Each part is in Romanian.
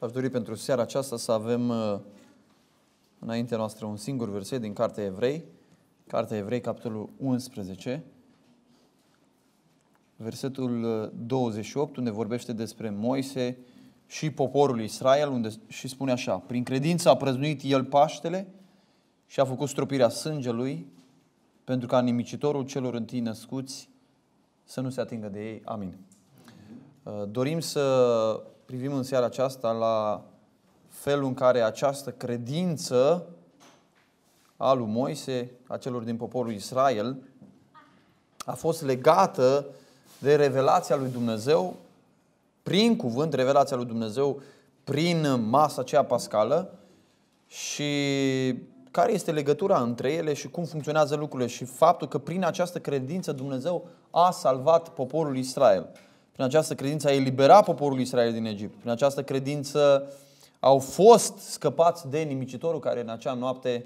Aș dori pentru seara aceasta să avem înaintea noastră un singur verset din Cartea Evrei, Cartea Evrei, capitolul 11, versetul 28, unde vorbește despre Moise și poporul Israel, unde și spune așa: prin credință a prăznuit el Paștele și a făcut stropirea sângelui, pentru ca nimicitorul celor întâi născuți să nu se atingă de ei. Amin. Dorim să privim în seara aceasta la felul în care această credință a lui Moise, a celor din poporul Israel, a fost legată de revelația lui Dumnezeu prin cuvânt, revelația lui Dumnezeu prin masa aceea pascală, și care este legătura între ele și cum funcționează lucrurile și faptul că prin această credință Dumnezeu a salvat poporul Israel. Prin această credință a eliberat poporul Israel din Egipt. Prin această credință au fost scăpați de nimicitorul care în acea noapte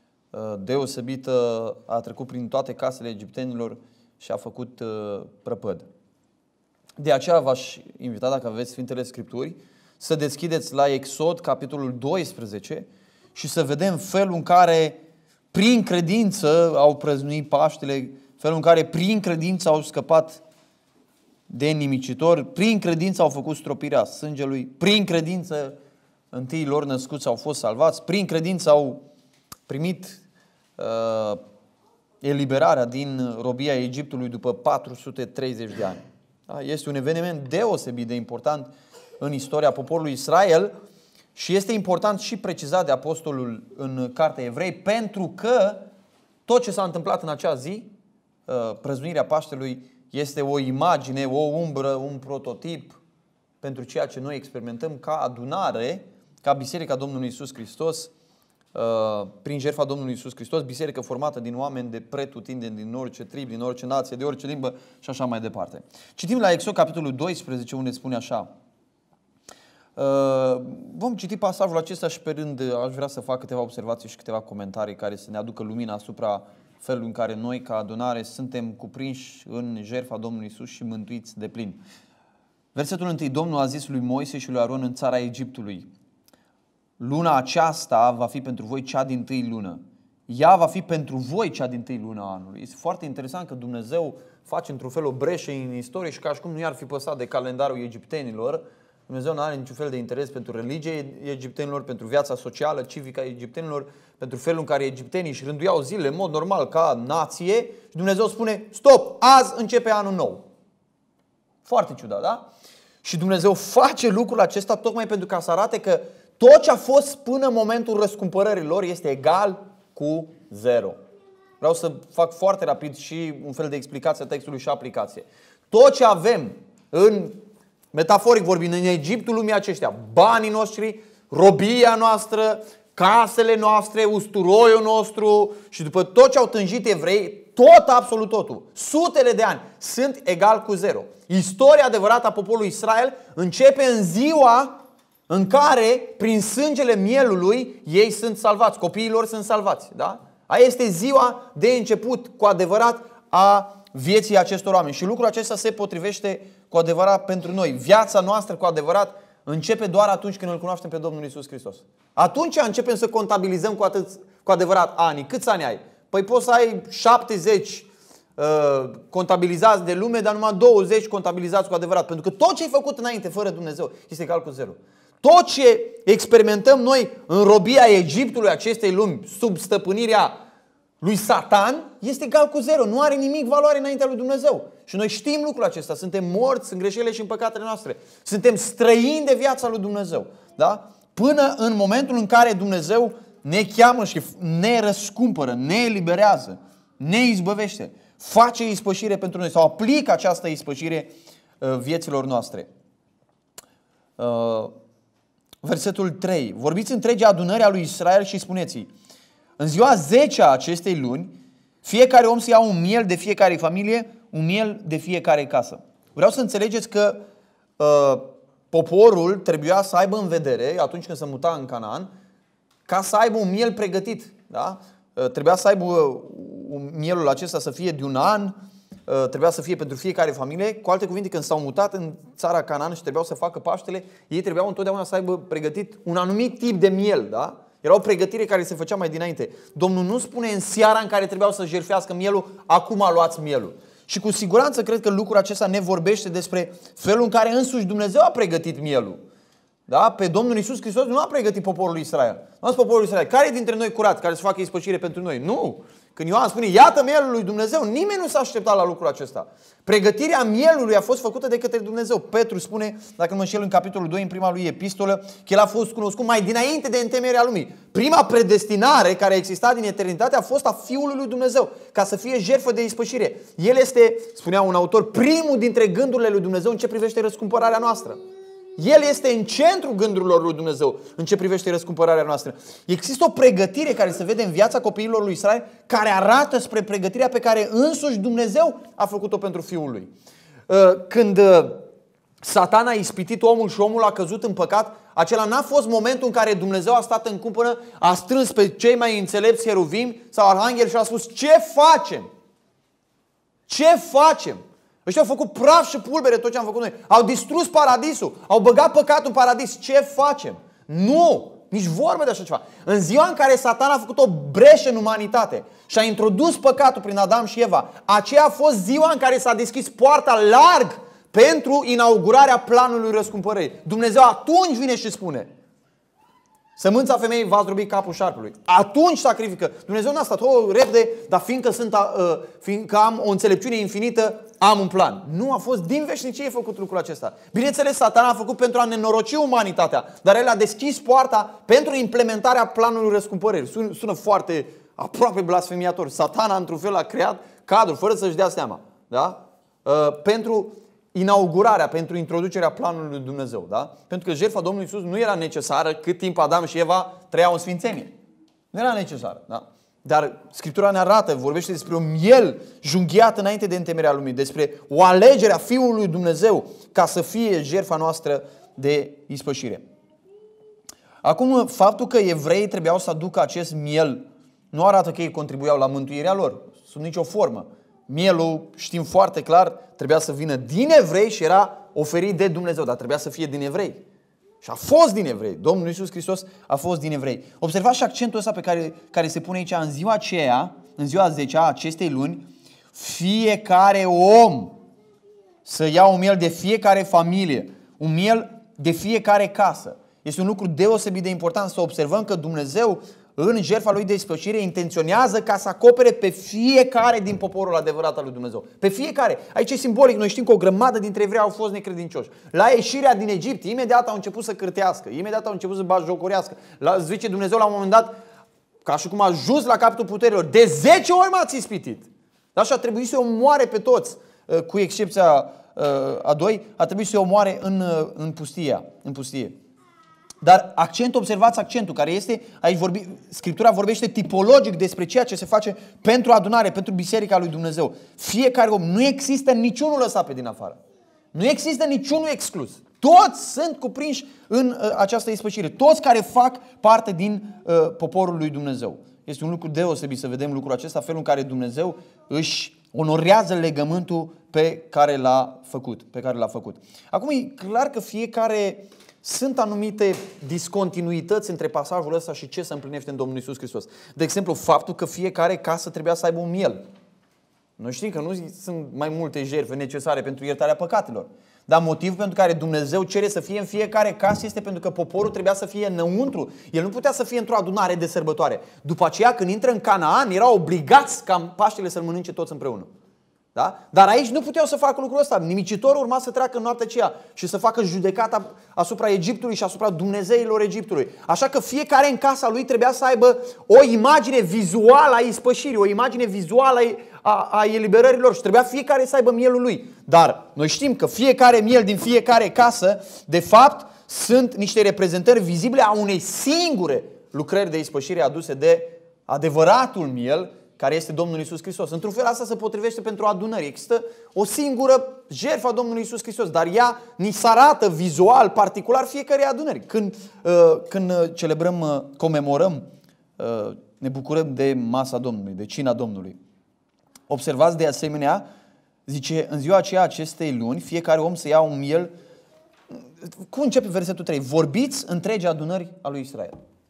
deosebită a trecut prin toate casele egiptenilor și a făcut prăpăd. De aceea v-aș invita, dacă aveți Sfintele Scripturi, să deschideți la Exod, capitolul 12, și să vedem felul în care prin credință au prăznuit Paștele, felul în care prin credință au scăpat de nimicitori, prin credință au făcut stropirea sângelui, prin credință întâi lor născuți au fost salvați, prin credință au primit eliberarea din robia Egiptului după 430 de ani. Da? Este un eveniment deosebit de important în istoria poporului Israel și este important și precizat de apostolul în Cartea Evrei, pentru că tot ce s-a întâmplat în acea zi, prăznuirea Paștelui, este o imagine, o umbră, un prototip pentru ceea ce noi experimentăm ca adunare, ca Biserica Domnului Iisus Hristos, prin jertfa Domnului Iisus Hristos, biserică formată din oameni de pretutindeni, din orice trib, din orice nație, de orice limbă și așa mai departe. Citim la Exod, capitolul 12, unde spune așa. Vom citi pasajul acesta și pe rând aș vrea să fac câteva observații și câteva comentarii care să ne aducă lumina asupra felului în care noi, ca adunare, suntem cuprinși în jertfa Domnului Iisus și mântuiți de plin. Versetul 1. Domnul a zis lui Moise și lui Aron în țara Egiptului: luna aceasta va fi pentru voi cea dintâi lună. Ea va fi pentru voi cea dintâi lună a anului. Este foarte interesant că Dumnezeu face într-un fel o breșă în istorie și ca și cum nu i-ar fi păsat de calendarul egiptenilor. Dumnezeu nu are niciun fel de interes pentru religie egiptenilor, pentru viața socială, civică a egiptenilor, pentru felul în care egiptenii își rânduiau zilele în mod normal ca nație. Și Dumnezeu spune: stop, azi începe anul nou. Foarte ciudat, da? Și Dumnezeu face lucrul acesta tocmai pentru ca să arate că tot ce a fost până în momentul răscumpărării lor este egal cu zero. Vreau să fac foarte rapid și un fel de explicație a textului și aplicație. Tot ce avem în, metaforic vorbind, în Egiptul lumii aceștia, banii noștri, robia noastră, casele noastre, usturoiul nostru și după tot ce au tânjit evrei, tot, absolut totul, sutele de ani, sunt egal cu zero. Istoria adevărată a poporului Israel începe în ziua în care, prin sângele mielului, ei sunt salvați, copiii lor sunt salvați. Da? Aia este ziua de început cu adevărat a vieții acestor oameni. Și lucrul acesta se potrivește cu adevărat pentru noi. Viața noastră cu adevărat începe doar atunci când îl cunoaștem pe Domnul Iisus Hristos. Atunci începem să contabilizăm cu adevărat anii. Câți ani ai? Păi poți să ai 70 contabilizați de lume, dar numai 20 contabilizați cu adevărat. Pentru că tot ce ai făcut înainte, fără Dumnezeu, este egal cu zero. Tot ce experimentăm noi în robia Egiptului, acestei lumi, sub stăpânirea lui Satan, este egal cu zero. Nu are nimic valoare înaintea lui Dumnezeu. Și noi știm lucrul acesta. Suntem morți în greșelile și în păcatele noastre. Suntem străini de viața lui Dumnezeu. Da? Până în momentul în care Dumnezeu ne cheamă și ne răscumpără, ne eliberează, ne izbăvește, face ispășire pentru noi sau aplică această ispășire vieților noastre. Versetul 3. Vorbiți întregi adunări a lui Israel și spuneți-i: în ziua 10 a acestei luni, fiecare om să ia un miel de fiecare familie, un miel de fiecare casă. Vreau să înțelegeți că poporul trebuia să aibă în vedere, atunci când se muta în Canaan, ca să aibă un miel pregătit. Da? Trebuia să aibă mielul acesta să fie de un an, trebuia să fie pentru fiecare familie. Cu alte cuvinte, când s-au mutat în țara Canaan și trebuiau să facă Paștele, ei trebuiau întotdeauna să aibă pregătit un anumit tip de miel, da? Era o pregătire care se făcea mai dinainte. Domnul nu spune în seara în care trebuiau să jertfească mielul, acum luați mielul. Și cu siguranță cred că lucrul acesta ne vorbește despre felul în care însuși Dumnezeu a pregătit mielul. Da? Pe Domnul Iisus Hristos nu a pregătit poporul Israel. Nu a spus poporul Israel, care dintre noi curat, care să facă ispășire pentru noi? Nu! Când Ioan spune, iată mielul lui Dumnezeu, nimeni nu s-a așteptat la lucrul acesta. Pregătirea mielului a fost făcută de către Dumnezeu. Petru spune, dacă nu mă înșel, în capitolul 2, în prima lui epistolă, că el a fost cunoscut mai dinainte de întemeierea lumii. Prima predestinare care a existat din eternitate a fost a Fiului lui Dumnezeu, ca să fie jertfă de ispășire. El este, spunea un autor, primul dintre gândurile lui Dumnezeu în ce privește răscumpărarea noastră. El este în centrul gândurilor lui Dumnezeu în ce privește răscumpărarea noastră. Există o pregătire care se vede în viața copiilor lui Israel, care arată spre pregătirea pe care însuși Dumnezeu a făcut-o pentru Fiul lui. Când Satan a ispitit omul și omul a căzut în păcat, acela n-a fost momentul în care Dumnezeu a stat în cumpănă, a strâns pe cei mai înțelepți cheruvimi sau arhangheli și a spus, ce facem? Ce facem? Ăștia au făcut praf și pulbere tot ce am făcut noi. Au distrus paradisul. Au băgat păcatul în paradis. Ce facem? Nu! Nici vorbă de așa ceva. În ziua în care Satan a făcut o breșă în umanitate și a introdus păcatul prin Adam și Eva, aceea a fost ziua în care s-a deschis poarta larg pentru inaugurarea planului răscumpărării. Dumnezeu atunci vine și spune, sămânța femeii va zdrobi capul șarpului. Atunci sacrifică. Dumnezeu n-a stat, repede, dar fiindcă am o înțelepciune infinită, am un plan. Nu a fost din veșnicie făcut lucrul acesta. Bineînțeles, Satan a făcut pentru a nenoroci umanitatea, dar el a deschis poarta pentru implementarea planului răscumpărării. Sună foarte aproape blasfemiator. Satana, într-un fel, a creat cadrul, fără să-și dea seama. Da? Pentru inaugurarea, pentru introducerea planului lui Dumnezeu. Da? Pentru că jertfa Domnului Iisus nu era necesară cât timp Adam și Eva trăiau în sfințenie. Nu era necesară. Da? Dar Scriptura ne arată, vorbește despre un miel junghiat înainte de întemeierea lumii, despre o alegere a Fiului lui Dumnezeu ca să fie jertfa noastră de ispășire. Acum, faptul că evreii trebuiau să aducă acest miel nu arată că ei contribuiau la mântuirea lor, sub nicio formă. Mielul, știm foarte clar, trebuia să vină din evrei și era oferit de Dumnezeu, dar trebuia să fie din evrei. Și a fost din evrei. Domnul Iisus Hristos a fost din evrei. Observați și accentul ăsta care se pune aici în ziua aceea, în ziua 10-a acestei luni, fiecare om să ia un miel de fiecare familie, un miel de fiecare casă. Este un lucru deosebit de important să observăm că Dumnezeu în jertfa lui de ispășire intenționează ca să acopere pe fiecare din poporul adevărat al lui Dumnezeu. Pe fiecare. Aici e simbolic. Noi știm că o grămadă dintre evrei au fost necredincioși. La ieșirea din Egipt, imediat au început să cârtească, imediat au început să batjocorească. Zice Dumnezeu la un moment dat, ca și cum a ajuns la capătul puterilor, de 10 ori m-ați ispitit. Dar și a trebuit să-i omoare pe toți, cu excepția a doi, a trebuit să-i omoare în pustie. Dar observați accentul care este, aici Scriptura vorbește tipologic despre ceea ce se face pentru adunare, pentru biserica lui Dumnezeu. Fiecare om, nu există niciunul lăsat pe din afară. Nu există niciunul exclus. Toți sunt cuprinși în această ispășire. Toți care fac parte din poporul lui Dumnezeu. Este un lucru deosebit să vedem lucrul acesta, felul în care Dumnezeu își onorează legământul pe care l-a făcut. Acum e clar că sunt anumite discontinuități între pasajul ăsta și ce se împlinește în Domnul Iisus Hristos. De exemplu, faptul că fiecare casă trebuia să aibă un miel. Noi știm că nu sunt mai multe jertfe necesare pentru iertarea păcatelor. Dar motivul pentru care Dumnezeu cere să fie în fiecare casă este pentru că poporul trebuia să fie înăuntru. El nu putea să fie într-o adunare de sărbătoare. După aceea, când intră în Canaan, erau obligați ca Paștele să-l mănânce toți împreună. Da? Dar aici nu puteau să facă lucrul ăsta. Nimicitorul urma să treacă în noaptea aceea și să facă judecata asupra Egiptului și asupra dumnezeilor Egiptului. Așa că fiecare în casa lui trebuia să aibă o imagine vizuală a ispășirii, o imagine vizuală a eliberărilor și trebuia fiecare să aibă mielul lui. Dar noi știm că fiecare miel din fiecare casă, de fapt, sunt niște reprezentări vizibile a unei singure lucrări de ispășire aduse de adevăratul miel, care este Domnul Iisus Hristos. Într-un fel asta se potrivește pentru adunări. Există o singură jertfă a Domnului Iisus Hristos, dar ea ni se arată vizual, particular fiecare adunări. Când celebrăm, comemorăm, ne bucurăm de masa Domnului, de cina Domnului. Observați de asemenea Zice, în ziua aceea acestei luni, fiecare om să ia un miel. Cum începe versetul 3? Vorbiți întregi adunări a lui Israel.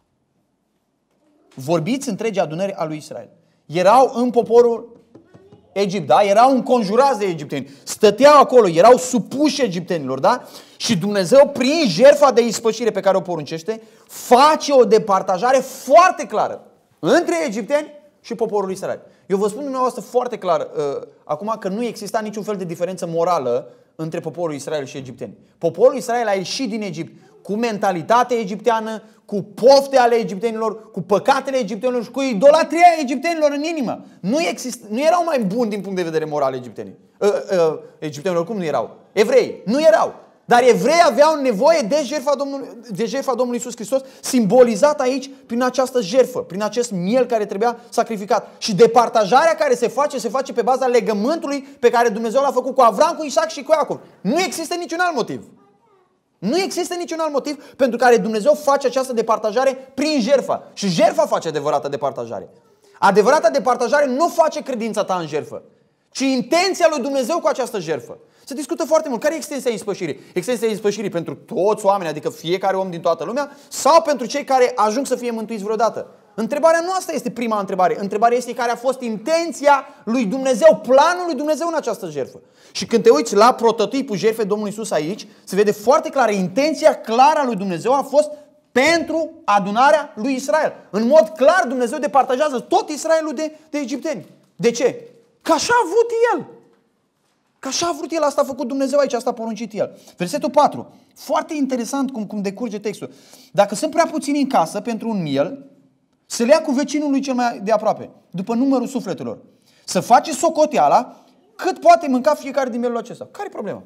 Vorbiți întregi adunări a lui Israel. Erau în poporul Egipt, da? Erau înconjurați de egipteni. Stăteau acolo, erau supuși egiptenilor, da? Și Dumnezeu, prin jertfa de ispășire pe care o poruncește, face o departajare foarte clară între egipteni și poporul Israel. Eu vă spun dumneavoastră foarte clar acum că nu exista niciun fel de diferență morală între poporul Israel și egipteni. Poporul Israel a ieșit din Egipt cu mentalitate egipteană, cu pofte ale egiptenilor, cu păcatele egiptenilor și cu idolatria egiptenilor în inimă. Nu erau mai buni din punct de vedere moral egiptenii. Egiptenilor cum nu erau? Evrei nu erau. Dar evreii aveau nevoie de jertfa Domnului Iisus Hristos, simbolizat aici prin această jertfă, prin acest miel care trebuia sacrificat. Și departajarea care se face pe baza legământului pe care Dumnezeu l-a făcut cu Avram, cu Isaac și cu Iacov. Nu există niciun alt motiv. Nu există niciun alt motiv pentru care Dumnezeu face această departajare prin jertfa. Și jertfa face adevărata departajare. Adevărata departajare nu face credința ta în jertfă, ci intenția lui Dumnezeu cu această jertfă. Se discută foarte mult. Care e extensia ispășirii? Extensia ispășirii pentru toți oamenii, adică fiecare om din toată lumea, sau pentru cei care ajung să fie mântuiți vreodată? Întrebarea nu asta este prima întrebare. Întrebarea este care a fost intenția lui Dumnezeu, planul lui Dumnezeu în această jertfă. Și când te uiți la prototipul jertfei Domnului Iisus aici, se vede foarte clar, intenția clară a lui Dumnezeu a fost pentru adunarea lui Israel. În mod clar Dumnezeu departajează tot Israelul de egipteni. De ce? Că așa a vrut El. Că așa a vrut El, asta a făcut Dumnezeu aici, asta a poruncit El. Versetul 4. Foarte interesant cum decurge textul. Dacă sunt prea puțini în casă pentru un miel, să le ia cu vecinul lui cel mai de aproape, după numărul sufletelor. Să face socoteala cât poate mânca fiecare din mielul acesta. Care e problema?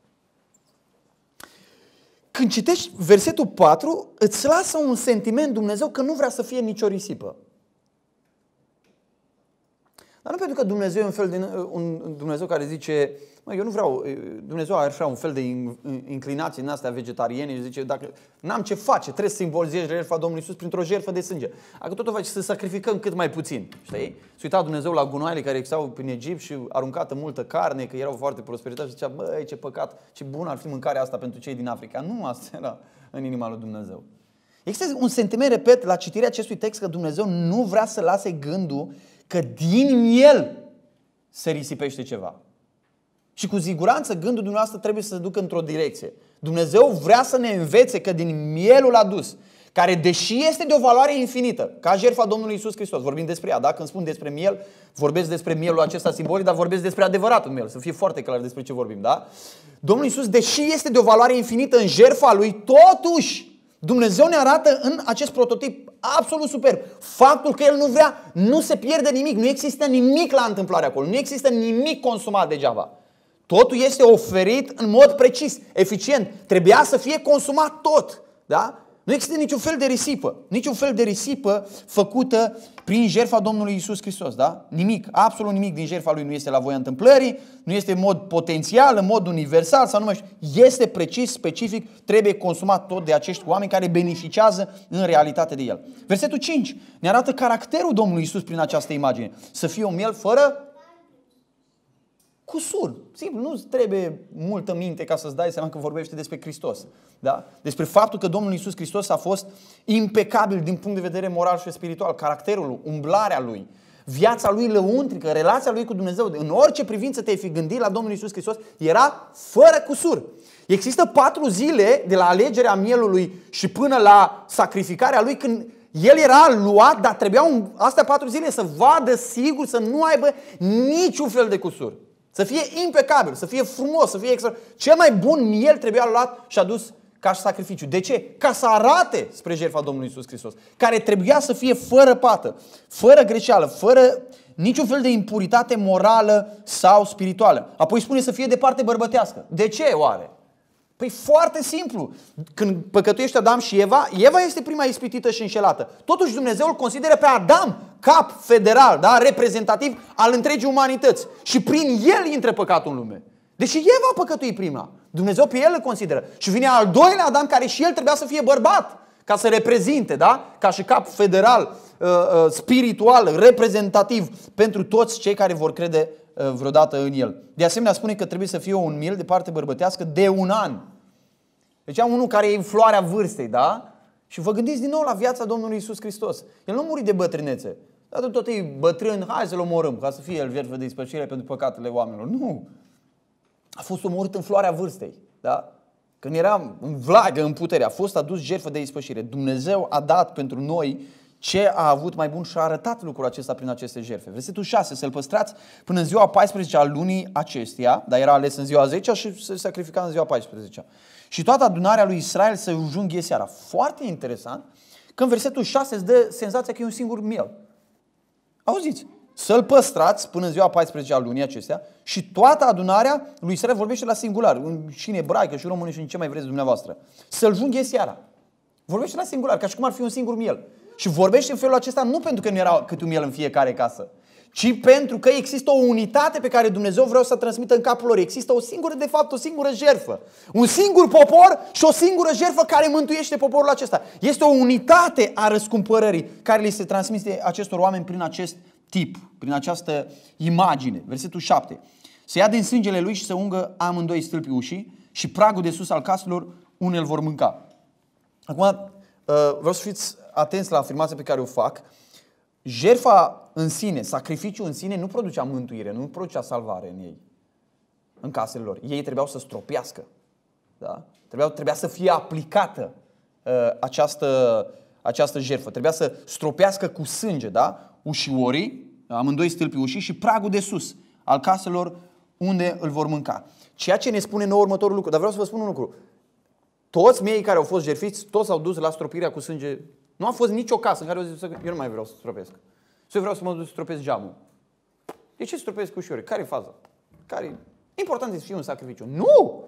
Când citești versetul 4, îți lasă un sentiment Dumnezeu că nu vrea să fie nicio risipă. Dar nu pentru că Dumnezeu e un Dumnezeu care zice, eu nu vreau, Dumnezeu ar vrea un fel de inclinații în astea vegetariene și zice, dacă n-am ce face, trebuie să simbolizezi jertfa Domnului Iisus printr-o jertfă de sânge. Dacă tot o faci să sacrificăm cât mai puțin, știi? Se uita Dumnezeu la gunoaiele care existau prin Egipt și aruncată multă carne, că erau foarte prosperitate și zicea, băi, ce păcat, ce bun ar fi mâncarea asta pentru cei din Africa. Nu, asta era în inima lui Dumnezeu. Există un sentiment, repet, la citirea acestui text că Dumnezeu nu vrea să lase gândul că din miel se risipește ceva. Și cu siguranță gândul dumneavoastră trebuie să se ducă într-o direcție. Dumnezeu vrea să ne învețe că din mielul adus, care deși este de o valoare infinită, ca jertfa Domnului Iisus Hristos, vorbim despre ea, da? Când spun despre miel, vorbesc despre mielul acesta simbolic, dar vorbesc despre adevăratul miel, să fie foarte clar despre ce vorbim, da? Domnul Iisus, deși este de o valoare infinită în jertfa Lui, totuși Dumnezeu ne arată în acest prototip absolut superb faptul că El nu vrea, nu se pierde nimic, nu există nimic la întâmplare acolo, nu există nimic consumat degeaba. Totul este oferit în mod precis, eficient. Trebuia să fie consumat tot. Da? Nu există niciun fel de risipă. Niciun fel de risipă făcută prin jertfa Domnului Iisus Hristos. Da? Nimic, absolut nimic din jertfa Lui nu este la voia întâmplării, nu este în mod potențial, în mod universal sau nu mai știu. Este precis, specific, trebuie consumat tot de acești oameni care beneficiază în realitate de El. Versetul 5 ne arată caracterul Domnului Iisus prin această imagine. Să fie un miel fără cusur. Simplu, nu trebuie multă minte ca să-ți dai seama că vorbește despre Hristos. Da? Despre faptul că Domnul Iisus Hristos a fost impecabil din punct de vedere moral și spiritual. Caracterul, umblarea Lui, viața Lui lăuntrică, relația Lui cu Dumnezeu. În orice privință te-ai fi gândit la Domnul Iisus Hristos, era fără cusur. Există 4 zile de la alegerea mielului și până la sacrificarea Lui când El era luat, dar trebuiau astea 4 zile să vadă sigur, să nu aibă niciun fel de cusur. Să fie impecabil, să fie frumos, să fie extra. Cel mai bun miel trebuia luat și adus ca și sacrificiu. De ce? Ca să arate spre jertfa Domnului Iisus Hristos, care trebuia să fie fără pată, fără greșeală, fără niciun fel de impuritate morală sau spirituală. Apoi spune să fie de parte bărbătească. De ce oare? Păi foarte simplu. Când păcătuiește Adam și Eva, Eva este prima ispitită și înșelată. Totuși Dumnezeu îl consideră pe Adam cap federal, da? Reprezentativ al întregii umanități. Și prin el intră păcatul în lume. Deși Eva a păcătuit prima, Dumnezeu pe el îl consideră. Și vine al doilea Adam care și el trebuia să fie bărbat, ca să reprezinte, da? Ca și cap federal, spiritual, reprezentativ pentru toți cei care vor crede vreodată în el. De asemenea spune că trebuie să fie un miel de parte bărbătească de 1 an. Deci am unul care e în floarea vârstei, da? Și vă gândiți din nou la viața Domnului Iisus Hristos. El nu a murit de bătrânețe. Dar tot e bătrân, hai să-l omorâm, ca să fie el jertfă de ispășire pentru păcatele oamenilor. Nu! A fost omorât în floarea vârstei, da? Când era în vlagă, în putere, a fost adus jertfă de ispășire. Dumnezeu a dat pentru noi ce a avut mai bun și a arătat lucrul acesta prin aceste jertfe. Versetul 6, să-l păstrați până în ziua 14 a lunii acesteia, dar era ales în ziua 10 și se sacrifica în ziua 14. Și toată adunarea lui Israel să înjunghe seara. Foarte interesant că în versetul 6 îți dă senzația că e un singur miel. Auziți? Să-l păstrați până în ziua 14 a lunii acestea și toată adunarea lui Israel vorbește la singular. Și în ebraică, și în română, și în ce mai vreți dumneavoastră. Să-l junghe seara. Vorbește la singular, ca și cum ar fi un singur miel. Și vorbește în felul acesta nu pentru că nu era câte un miel în fiecare casă, ci pentru că există o unitate pe care Dumnezeu vrea să o transmită în capul lor. Există o singură, de fapt, o singură jertfă. Un singur popor și o singură jertfă care mântuiește poporul acesta. Este o unitate a răscumpărării care li se transmite acestor oameni prin acest tip, prin această imagine. Versetul 7. Să ia din sângele lui și să ungă amândoi stâlpii ușii și pragul de sus al caselor unde îl vor mânca. Acum, vreau să fiți atenți la afirmația pe care o fac. Jertfa în sine, sacrificiul în sine nu producea mântuire, nu producea salvare în ei, în casele lor. Ei trebuiau să stropească. Da? Trebuia să fie aplicată această jertfă. Trebuia să stropească cu sânge, da? Ușiorii, amândoi stâlpii ușii și pragul de sus al caselor unde îl vor mânca. Ceea ce ne spune nou următorul lucru. Dar vreau să vă spun un lucru. Toți miei care au fost jertfiți, toți s-au dus la stropirea cu sânge. Nu a fost nicio casă în care au zis, eu nu mai vreau să stropesc. Eu vreau să mă duc să stropesc geamul. De ce stropesc ușorii? Care e faza? Important este să fie un sacrificiu. Nu!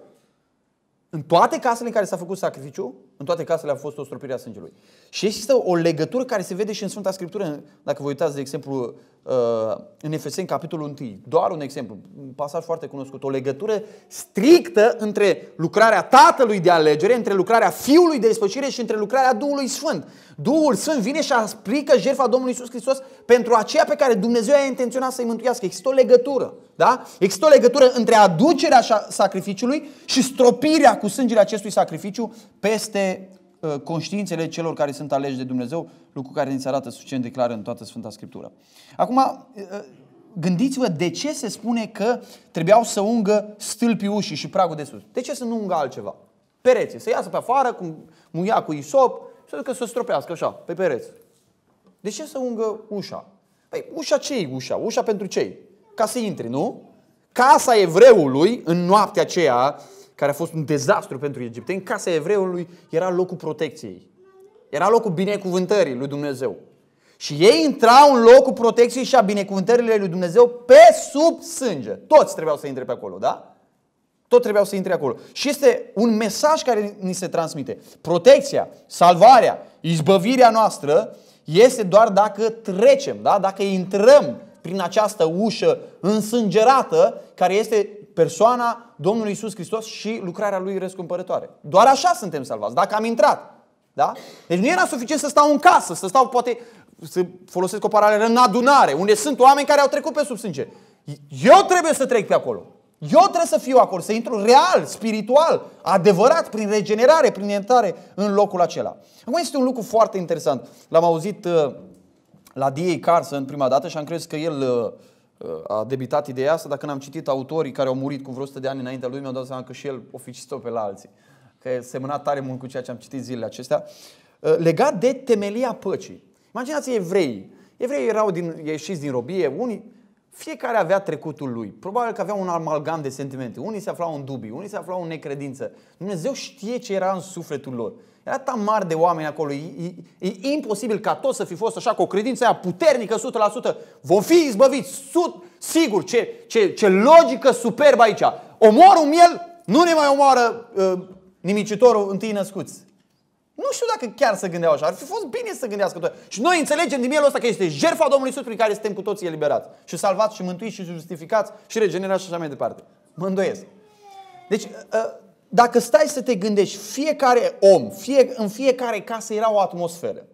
În toate casele în care s-a făcut sacrificiu, în toate casele a fost o stropire a sângelui. Și există o legătură care se vede și în Sfânta Scriptură. Dacă vă uitați, de exemplu, în Efeseni, capitolul 1, doar un exemplu, un pasaj foarte cunoscut, o legătură strictă între lucrarea Tatălui de alegere, între lucrarea Fiului de ispășire și între lucrarea Duhului Sfânt. Duhul Sfânt vine și aplică jertfa Domnului Iisus Hristos pentru aceea pe care Dumnezeu a intenționat să-i mântuiască. Există o legătură, da? Există o legătură între aducerea sacrificiului și stropirea cu sângele acestui sacrificiu peste conștiințele celor care sunt aleși de Dumnezeu, lucru care ni se arată suficient de clar în toată Sfânta Scriptură. Acum, gândiți-vă de ce se spune că trebuiau să ungă stâlpii ușii și pragul de sus. De ce să nu ungă altceva? Pereții, să iasă pe afară, cu muia cu isop, să ducă să stropească așa, pe pereți. De ce să ungă ușa? Păi, ușa ce-i ușa? Ușa pentru ce? Ca să intri, nu? Casa evreului, în noaptea aceea, care a fost un dezastru pentru egipteni, casa evreului era locul protecției. Era locul binecuvântării lui Dumnezeu. Și ei intrau în locul protecției și a binecuvântării lui Dumnezeu pe sub sânge. Toți trebuiau să intre pe acolo, da? Tot trebuiau să intre acolo. Și este un mesaj care ni se transmite. Protecția, salvarea, izbăvirea noastră este doar dacă trecem, da? Dacă intrăm prin această ușă însângerată care este persoana Domnului Iisus Hristos și lucrarea Lui răscumpărătoare. Doar așa suntem salvați, dacă am intrat. Da? Deci nu era suficient să stau în casă, să stau, poate, să folosesc o paralelă, în adunare, unde sunt oameni care au trecut pe sub sânge. Eu trebuie să trec pe acolo. Eu trebuie să fiu acolo, să intru real, spiritual, adevărat, prin regenerare, prin iertare în locul acela. Acum este un lucru foarte interesant. L-am auzit la D.A. Carson prima dată și am crezut că el a debitat ideea asta, dar când am citit autorii care au murit cu vreo 100 de ani înaintea lui, mi-au dat seama că și el o fi citit-o pe la alții. Că semăna tare mult cu ceea ce am citit zilele acestea. Legat de temelia păcii. Imaginați evreii. Evreii erau ieșiți din robie, unii, fiecare avea trecutul lui. Probabil că avea un amalgam de sentimente. Unii se aflau în dubii, unii se aflau în necredință. Dumnezeu știe ce era în sufletul lor. Era tamar de oameni acolo. E imposibil ca toți să fi fost așa cu o credință aia puternică 100%. Vom fi izbăviți, sigur. Ce logică superbă aici. Omor un miel, nu ne mai omoară nimicitorul întâi născuți. Nu știu dacă chiar să gândeau așa. Ar fi fost bine să gândească tot. Și noi înțelegem din mielul ăsta că este jertfa Domnului Iisus prin care suntem cu toții eliberați. Și salvați și mântuiți și justificați și regenerați și așa mai departe. Mă îndoiesc. Deci, dacă stai să te gândești, fiecare om, în fiecare casă era o atmosferă.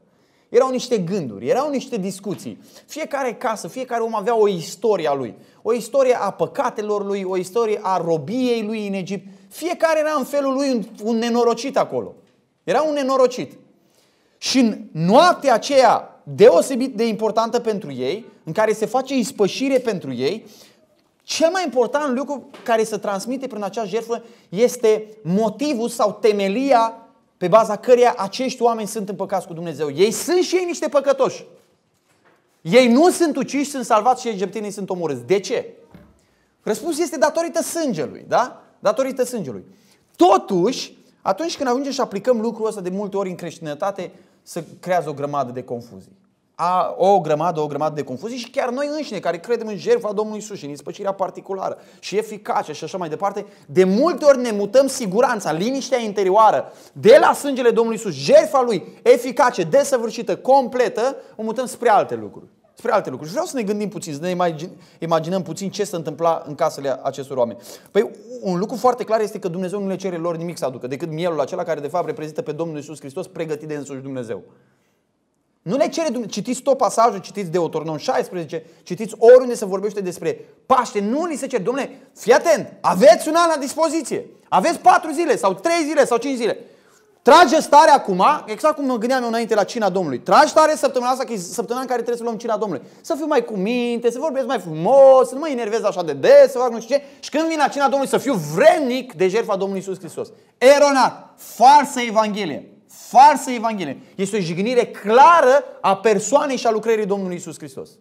Erau niște gânduri, erau niște discuții. Fiecare casă, fiecare om avea o istorie a lui. O istorie a păcatelor lui, o istorie a robiei lui în Egipt. Fiecare era în felul lui un nenorocit acolo. Era un nenorocit. Și în noaptea aceea deosebit de importantă pentru ei, în care se face ispășire pentru ei, cel mai important lucru care se transmite prin acea jertfă este motivul sau temelia pe baza căreia acești oameni sunt împăcați cu Dumnezeu. Ei sunt și ei niște păcătoși. Ei nu sunt uciși, sunt salvați și egiptenii sunt omorâți. De ce? Răspunsul este datorită sângelui, da? Datorită sângelui. Totuși, atunci când ajungem și aplicăm lucrul ăsta de multe ori în creștinătate, se creează o grămadă de confuzii. O grămadă de confuzii și chiar noi înșine care credem în jertfa Domnului Iisus și în ispășirea particulară și eficace și așa mai departe, de multe ori ne mutăm siguranța, liniștea interioară de la sângele Domnului Iisus, jertfa Lui eficace, desăvârșită, completă, o mutăm spre alte lucruri. Spre alte lucruri. Și vreau să ne gândim puțin, să ne imaginăm puțin ce se întâmpla în casele acestor oameni. Păi un lucru foarte clar este că Dumnezeu nu le cere lor nimic să aducă, decât mielul acela care de fapt reprezintă pe Domnul Iisus Hristos pregătit de însuși Dumnezeu. Nu le cere Dumnezeu. Citiți tot pasajul, citiți Deuteronom 16, citiți oriunde se vorbește despre Paște. Nu li se cere. Dom'le, fii atent, aveți un an la dispoziție. Aveți 4 zile sau 3 zile sau 5 zile. Trageți tare acum, exact cum mă gândeam eu înainte la cina Domnului. Tragi tare săptămâna asta, că e săptămâna în care trebuie să luăm cina Domnului. Să fiu mai cu minte, să vorbesc mai frumos, să nu mă enervez așa de des, să fac nu știu ce. Și când vin la cina Domnului să fiu vrednic de jertfa Domnului Iisus Hristos. Eronat, falsă Evanghelie. Falsă Evanghelie. Este o jignire clară a persoanei și a lucrării Domnului Iisus Hristos.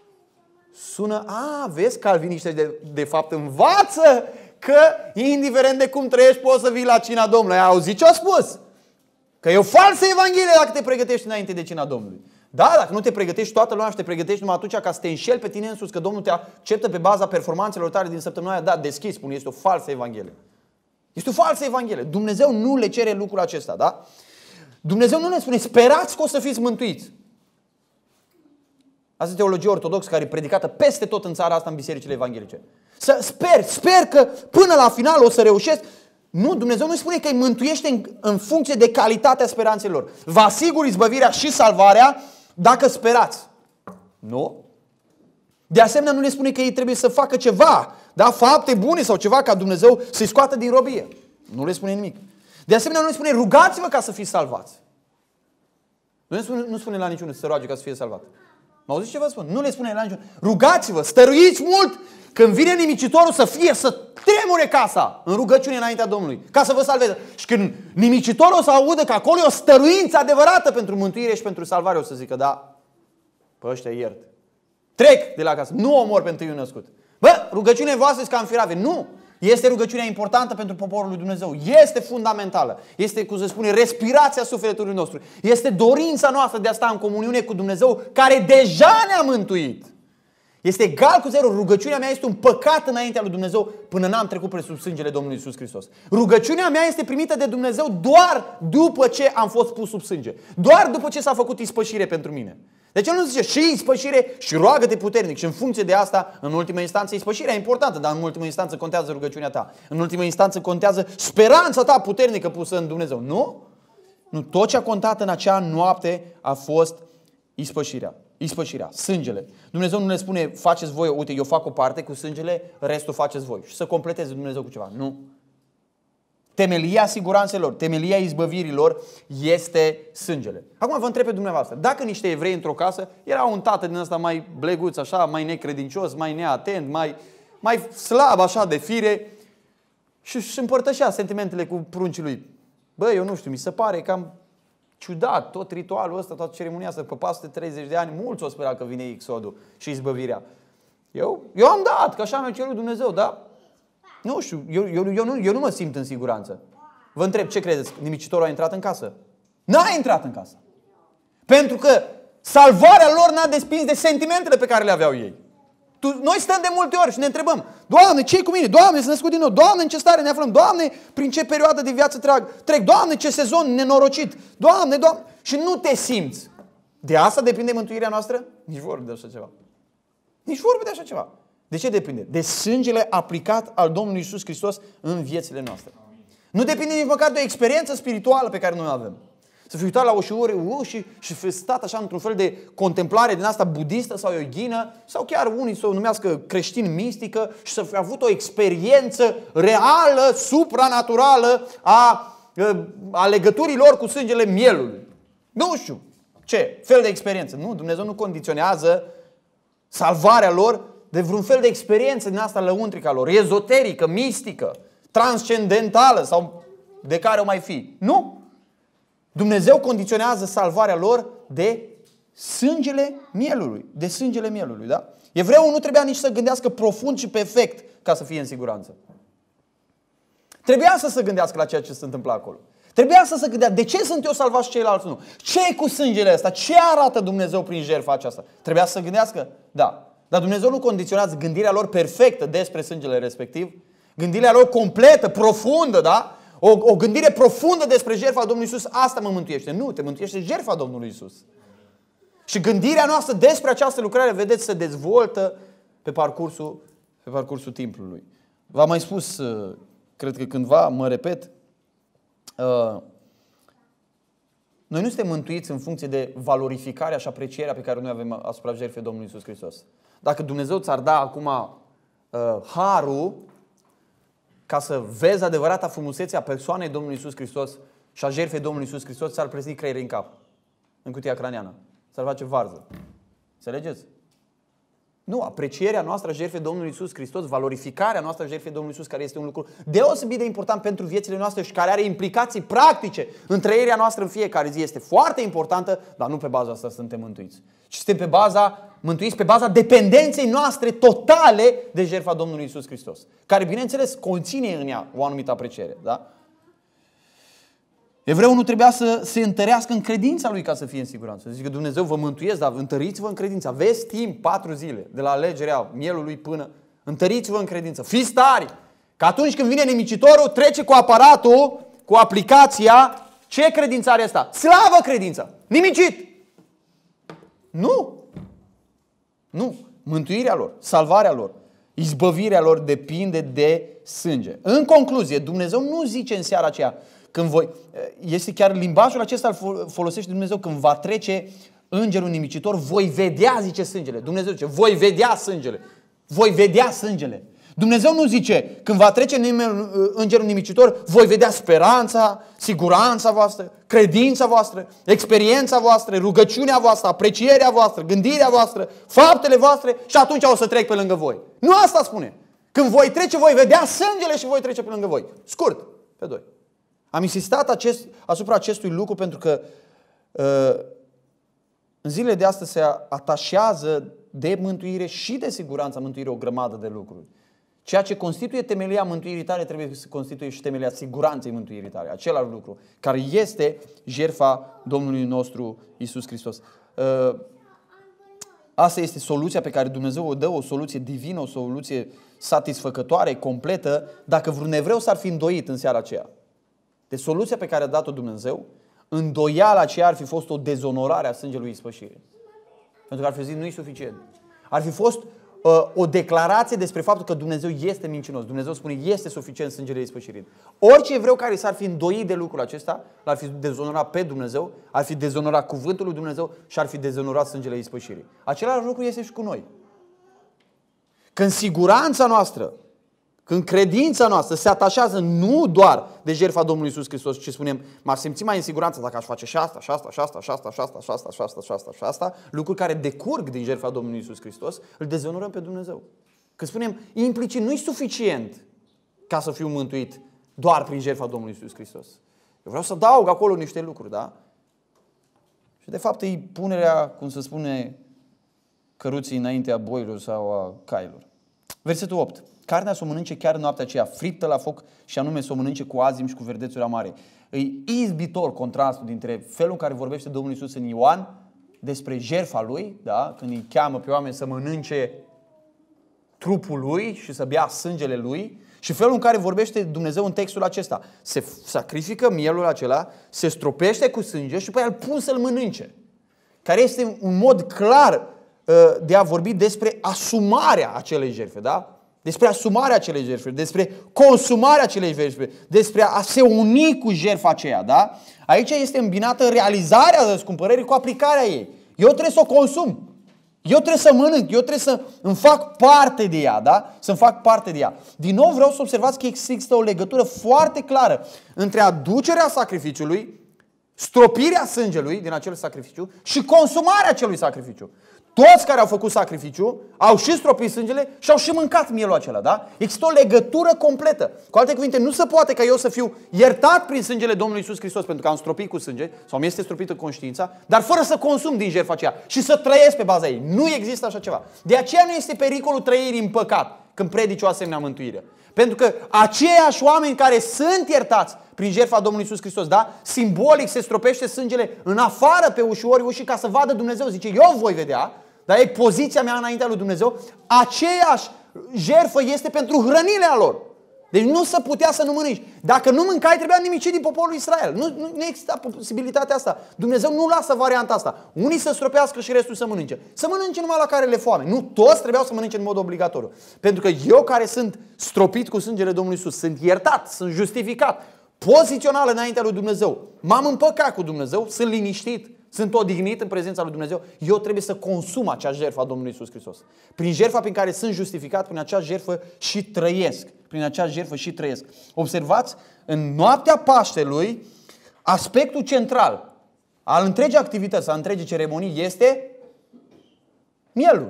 Sună, vezi, calviniștii de fapt învață că indiferent de cum trăiești poți să vii la cina Domnului. Ai auzit ce a spus? Că e o falsă Evanghelie dacă te pregătești înainte de cina Domnului. Da, dacă nu te pregătești toată lumea și te pregătești numai atunci ca să te înșeli pe tine însuți, că Domnul te acceptă pe baza performanțelor tale din săptămâna aia, da, deschis, spun, este o falsă Evanghelie. Este o falsă Evanghelie. Dumnezeu nu le cere lucrul acesta, da? Dumnezeu nu ne spune, sperați că o să fiți mântuiți. Asta e teologia ortodoxă care e predicată peste tot în țara asta în bisericile evanghelice. Să sper că până la final o să reușesc. Nu, Dumnezeu nu spune că îi mântuiește în funcție de calitatea speranțelor. Vă asigur izbăvirea și salvarea dacă sperați. Nu? De asemenea nu le spune că ei trebuie să facă ceva, da? Fapte bune sau ceva ca Dumnezeu să-i scoată din robie. Nu le spune nimic. De asemenea nu le spune rugați-vă ca să fiți salvați. Nu spune la niciunul să se roage ca să fie salvat. Mă auziți ce vă spun? Nu le spune la niciunul. Rugați-vă, stăruiți mult când vine nimicitorul să tremure casa în rugăciune înaintea Domnului, ca să vă salveze. Și când nimicitorul o să audă că acolo e o stăruință adevărată pentru mântuire și pentru salvare, o să zică, da, pe ăștia iert. Trec de la casă, nu omor pe întâiul născut. Bă, rugăciunea voastră e ca în firave. Nu! Este rugăciunea importantă pentru poporul lui Dumnezeu. Este fundamentală. Este, cum se spune, respirația sufletului nostru. Este dorința noastră de a sta în comuniune cu Dumnezeu care deja ne-a mântuit. Este egal cu zero. Rugăciunea mea este un păcat înaintea lui Dumnezeu până n-am trecut pe sub sângele Domnului Iisus Hristos. Rugăciunea mea este primită de Dumnezeu doar după ce am fost pus sub sânge. Doar după ce s-a făcut ispășire pentru mine. Deci el nu zice și ispășire și roagă-te puternic. Și în funcție de asta, în ultima instanță, ispășirea e importantă, dar în ultima instanță contează rugăciunea ta. În ultima instanță contează speranța ta puternică pusă în Dumnezeu. Nu? Nu, tot ce a contat în acea noapte a fost ispășirea. Ispășirea, sângele. Dumnezeu nu le spune, faceți voi, uite, eu fac o parte cu sângele, restul faceți voi. Și să completeze Dumnezeu cu ceva. Nu. Temelia siguranțelor, temelia izbăvirilor este sângele. Acum vă întreb pe dumneavoastră, dacă niște evrei într-o casă, era un tată din ăsta mai bleguț, așa, mai necredincios, mai neatent, mai slab așa de fire și își împărtășea sentimentele cu pruncii lui. Bă, eu nu știu, mi se pare cam ciudat tot ritualul ăsta, toată ceremonia asta, că peste 30 de ani, mulți o spera că vine exodul și izbăvirea. Eu am dat, că așa mi-a cerut Dumnezeu, dar nu știu, eu nu mă simt în siguranță. Vă întreb, ce credeți? Nimicitorul a intrat în casă? N-a intrat în casă. Pentru că salvarea lor n-a depins de sentimentele pe care le aveau ei. Noi stăm de multe ori și ne întrebăm, Doamne, ce-i cu mine? Doamne, să născut din nou. Doamne, în ce stare ne aflăm? Doamne, prin ce perioadă de viață trec? Doamne, ce sezon nenorocit? Doamne. Și nu te simți. De asta depinde mântuirea noastră? Nici vorbă de așa ceva. Nici vorbă de așa ceva. De ce depinde? De sângele aplicat al Domnului Iisus Hristos în viețile noastre. Nu depinde nici măcar de o experiență spirituală pe care noi o avem. Să fi uitat la și fi stat așa într-un fel de contemplare din asta budistă sau yoghină, sau chiar unii să o numească creștin mistică și să fi avut o experiență reală, supranaturală a legăturii lor cu sângele mielului. Nu știu ce fel de experiență. Nu, Dumnezeu nu condiționează salvarea lor de vreun fel de experiență din asta lăuntrică a lor, ezoterică, mistică, transcendentală sau de care o mai fi. Nu! Dumnezeu condiționează salvarea lor de sângele mielului. De sângele mielului, da? Evreul nu trebuia nici să gândească profund și perfect ca să fie în siguranță. Trebuia să se gândească la ceea ce se întâmplă acolo. Trebuia să se gândească, de ce sunt eu salvat și ceilalți nu? Ce e cu sângele ăsta? Ce arată Dumnezeu prin jertfa aceasta? Trebuia să se gândească? Da. Dar Dumnezeu nu condiționează gândirea lor perfectă despre sângele respectiv. Gândirea lor completă, profundă, da? O gândire profundă despre jertfa Domnului Iisus, asta mă mântuiește. Nu, te mântuiește jertfa Domnului Iisus. Și gândirea noastră despre această lucrare, vedeți, se dezvoltă pe parcursul timpului. V-am mai spus, cred că cândva, mă repet, noi nu suntem mântuiți în funcție de valorificarea și aprecierea pe care noi avem asupra jertfei Domnului Iisus Hristos. Dacă Dumnezeu ți-ar da acum harul ca să vezi adevărata frumusețe a persoanei Domnului Iisus Hristos și a jertfei Domnului Iisus Hristos, ți-ar plesni creierii în cap, în cutia craniană. S-ar face varză. Înțelegeți? Nu, aprecierea noastră a jertfei Domnului Iisus Hristos, valorificarea noastră a jertfei Domnului Iisus, care este un lucru deosebit de important pentru viețile noastre și care are implicații practice în trăirea noastră în fiecare zi, este foarte importantă, dar nu pe baza asta suntem mântuiți. Ci suntem mântuiți pe baza dependenței noastre totale de jertfa Domnului Iisus Hristos, care, bineînțeles, conține în ea o anumită apreciere, da? Evreul nu trebuia să se întărească în credința lui ca să fie în siguranță. Zice că Dumnezeu vă mântuiesc, dar întăriți-vă în credință. Aveți timp, 4 zile, de la alegerea mielului până. Întăriți-vă în credință. Fiți tari! Că atunci când vine nimicitorul, trece cu aparatul, cu aplicația. Ce credință are asta? Slavă credința! Nimicit! Nu! Nu! Mântuirea lor, salvarea lor, izbăvirea lor depinde de sânge. În concluzie, Dumnezeu nu zice în seara aceea, când este chiar limbajul acesta îl folosește Dumnezeu, când va trece îngerul nimicitor, voi vedea, zice, sângele. Dumnezeu zice, voi vedea sângele. Voi vedea sângele. Dumnezeu nu zice, când va trece îngerul nimicitor, voi vedea speranța, siguranța voastră, credința voastră, experiența voastră, rugăciunea voastră, aprecierea voastră, gândirea voastră, faptele voastre și atunci o să trec pe lângă voi. Nu asta spune. Când voi trece, voi vedea sângele și voi trece pe lângă voi. Scurt, pe 2. Am insistat asupra acestui lucru pentru că în zilele de astăzi se atașează de mântuire și de siguranța mântuirii o grămadă de lucruri. Ceea ce constituie temelia mântuirii tale trebuie să constituie și temelia siguranței mântuirii tale. Același lucru, care este jertfa Domnului nostru Iisus Hristos. Asta este soluția pe care Dumnezeu o dă, o soluție divină, o soluție satisfăcătoare, completă, dacă vreun evreu s-ar fi îndoit în seara aceea. De soluția pe care a dat-o Dumnezeu, îndoiala aceea ar fi fost o dezonorare a sângelui ispășirii. Pentru că ar fi zis, nu e suficient. Ar fi fost o declarație despre faptul că Dumnezeu este mincinos. Dumnezeu spune, este suficient sângele ispășirii. Orice evreu care s-ar fi îndoit de lucrul acesta, l-ar fi dezonorat pe Dumnezeu, ar fi dezonorat cuvântul lui Dumnezeu și ar fi dezonorat sângele ispășirii. Același lucru este și cu noi. Când siguranța noastră, când credința noastră se atașează nu doar de jertfa Domnului Iisus Hristos, ci spunem, m-aș simți mai în siguranță dacă aș face și asta, și asta, și asta, și asta, și asta, și asta, și asta, și asta, și asta, lucruri care decurg din jertfa Domnului Iisus Hristos, îl dezonorăm pe Dumnezeu. Când spunem, implicit, nu e suficient ca să fiu mântuit doar prin jertfa Domnului Iisus Hristos. Eu vreau să adaug acolo niște lucruri, da? Și de fapt e punerea, cum se spune, căruții înaintea boilor sau a cailor. Versetul 8. Carnea s-o mănânce chiar în noaptea aceea, friptă la foc, și anume s-o mănânce cu azim și cu verdețuri amare. E izbitor contrastul dintre felul în care vorbește Domnul Iisus în Ioan despre jertfa Lui, da? Când îi cheamă pe oameni să mănânce trupul Lui și să bea sângele Lui, și felul în care vorbește Dumnezeu în textul acesta. Se sacrifică mielul acela, se stropește cu sânge și după aia îl pun să-l mănânce. Care este un mod clar de a vorbi despre asumarea acelei jertfe, da? despre asumarea acelei jertfe, despre consumarea acelei jertfe, despre a se uni cu jertfa aceea. Da? Aici este îmbinată realizarea răscumpărării cu aplicarea ei. Eu trebuie să o consum. Eu trebuie să mănânc, eu trebuie să îmi fac parte de ea, da? Să-mi fac parte de ea. Din nou vreau să observați că există o legătură foarte clară între aducerea sacrificiului, stropirea sângelui din acel sacrificiu și consumarea acelui sacrificiu. Toți care au făcut sacrificiu au și stropit sângele și au și mâncat mielul acela, da? Există o legătură completă. Cu alte cuvinte, nu se poate ca eu să fiu iertat prin sângele Domnului Iisus Hristos pentru că am stropit cu sânge sau mi este stropită conștiința, dar fără să consum din jertfa aceea și să trăiesc pe baza ei. Nu există așa ceva. De aceea nu este pericolul trăirii în păcat când predici o asemenea mântuire. Pentru că aceiași oameni care sunt iertați prin jertfa Domnului Iisus Hristos, da? Simbolic se stropește sângele în afară pe ușorii ușii ca să vadă Dumnezeu. Zice, eu voi vedea, dar e poziția mea înaintea lui Dumnezeu. Aceeași jertfă este pentru hrănirea lor. Deci nu se putea să nu mănânci. Dacă nu mâncai, trebuia nimici din poporul Israel. Nu exista posibilitatea asta. Dumnezeu nu lasă varianta asta. Unii să stropească și restul să mănânce. Să mănânce numai la care le foame. Nu toți trebuiau să mănânce în mod obligatoriu. Pentru că eu care sunt stropit cu sângele Domnului Iisus, sunt iertat, sunt justificat, pozițional înaintea lui Dumnezeu, m-am împăcat cu Dumnezeu, sunt liniștit, sunt odihnit în prezența lui Dumnezeu, eu trebuie să consum acea jertfă a Domnului Iisus Hristos. Prin jertfa prin care sunt justificat, prin acea jertfă și trăiesc. Prin acea jertfă și trăiesc. Observați, în noaptea Paștelui, aspectul central al întregii activități, al întregii ceremonii este mielul.